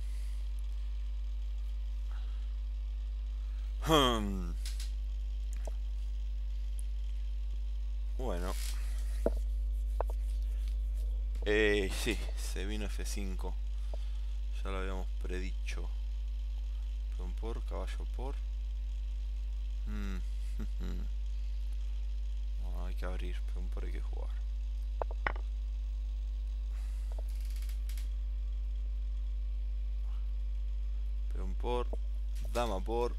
Hmm. Bueno. Eh, sí, se vino F cinco. Ya lo habíamos predicho. Peón por, caballo por. Mm. No, hay que abrir, peón por hay que jugar. Peón por, dama por.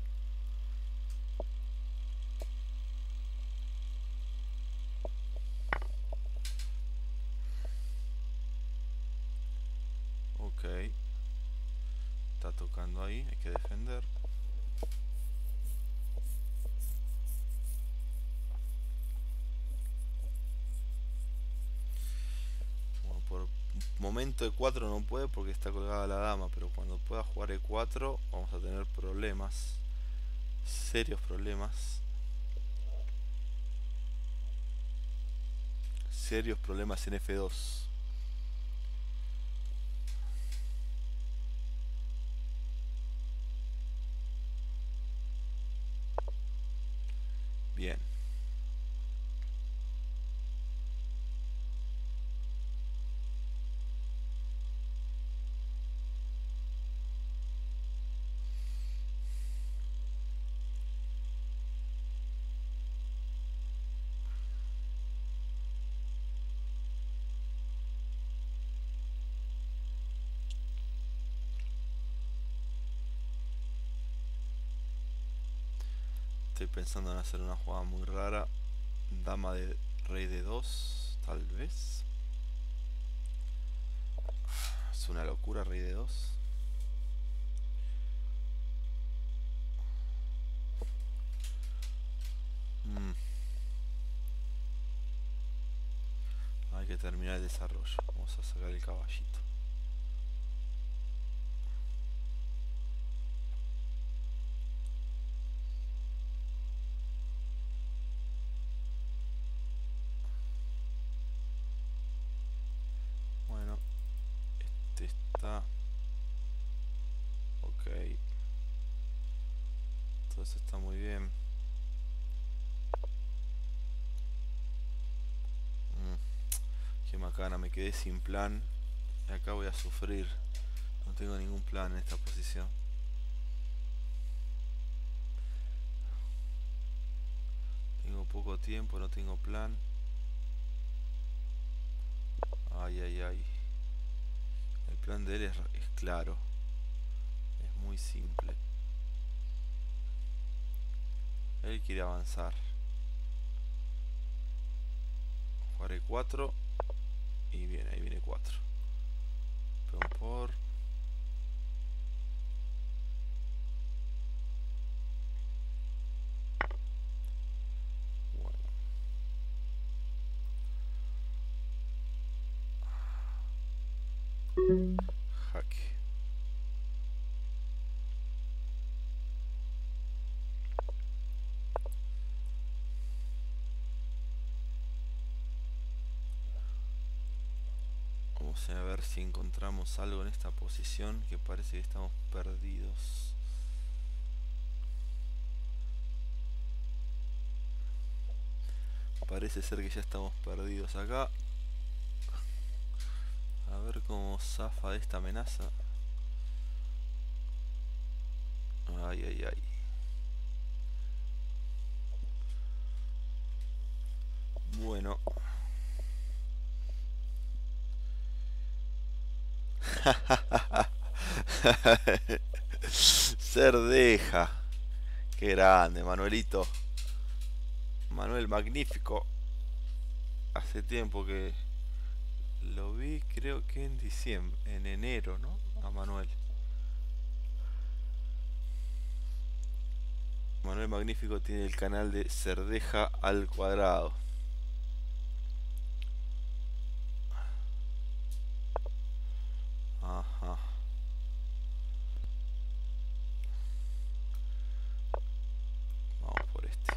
Ok. Está tocando ahí, hay que defender. Bueno, por momento E cuatro no puede porque está colgada la dama, pero cuando pueda jugar E cuatro vamos a tener problemas. Serios problemas. Serios problemas en F dos. Bien. Estoy pensando en hacer una jugada muy rara. Dama de rey de dos, tal vez. Es una locura, rey de dos. Mm. Hay que terminar el desarrollo. Vamos a sacar el caballito. Bueno, este está... Ok. Todo eso está muy bien. Mm. Qué macana, me quedé sin plan. Y acá voy a sufrir. No tengo ningún plan en esta posición. Tengo poco tiempo, no tengo plan. Ay, ay, ay. El plan de él es, es claro. Es muy simple. Él quiere avanzar. Jugar E cuatro. Y bien, ahí viene cuatro. Peón por. Bueno. Jaque. Vamos a ver si encontramos algo en esta posición, que parece que estamos perdidos. Parece ser que ya estamos perdidos acá. A ver cómo zafa de esta amenaza. Ay, ay, ay. Bueno. Cerdeja. Qué grande, Manuelito. Manuel magnífico. Hace tiempo que lo vi, creo que en diciembre, en enero, ¿no? A Manuel. Manuel Magnífico tiene el canal de Cerdeja al Cuadrado. Ajá. Vamos por este.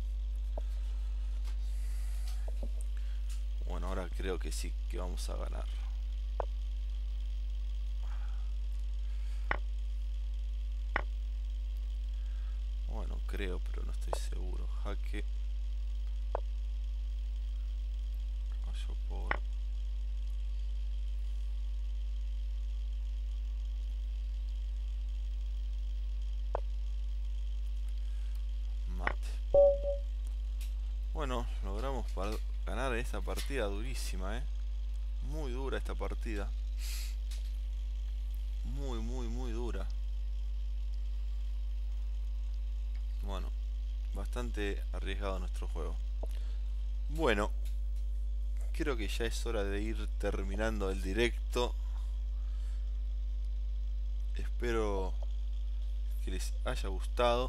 Bueno, ahora creo que sí que vamos a ganar. Bueno, creo, pero no estoy seguro. Jaque. Caballo por... mate. Bueno, logramos ganar esta partida durísima, ¿eh? Muy dura esta partida. Muy, muy, muy dura. Bueno, bastante arriesgado nuestro juego. Bueno, creo que ya es hora de ir terminando el directo. Espero que les haya gustado.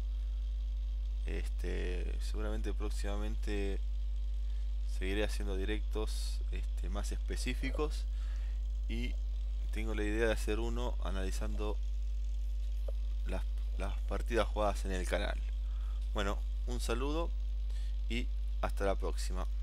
Este, seguramente próximamente seguiré haciendo directos este, más específicos, y tengo la idea de hacer uno analizando las, las partidas jugadas en el canal. Bueno, un saludo y hasta la próxima.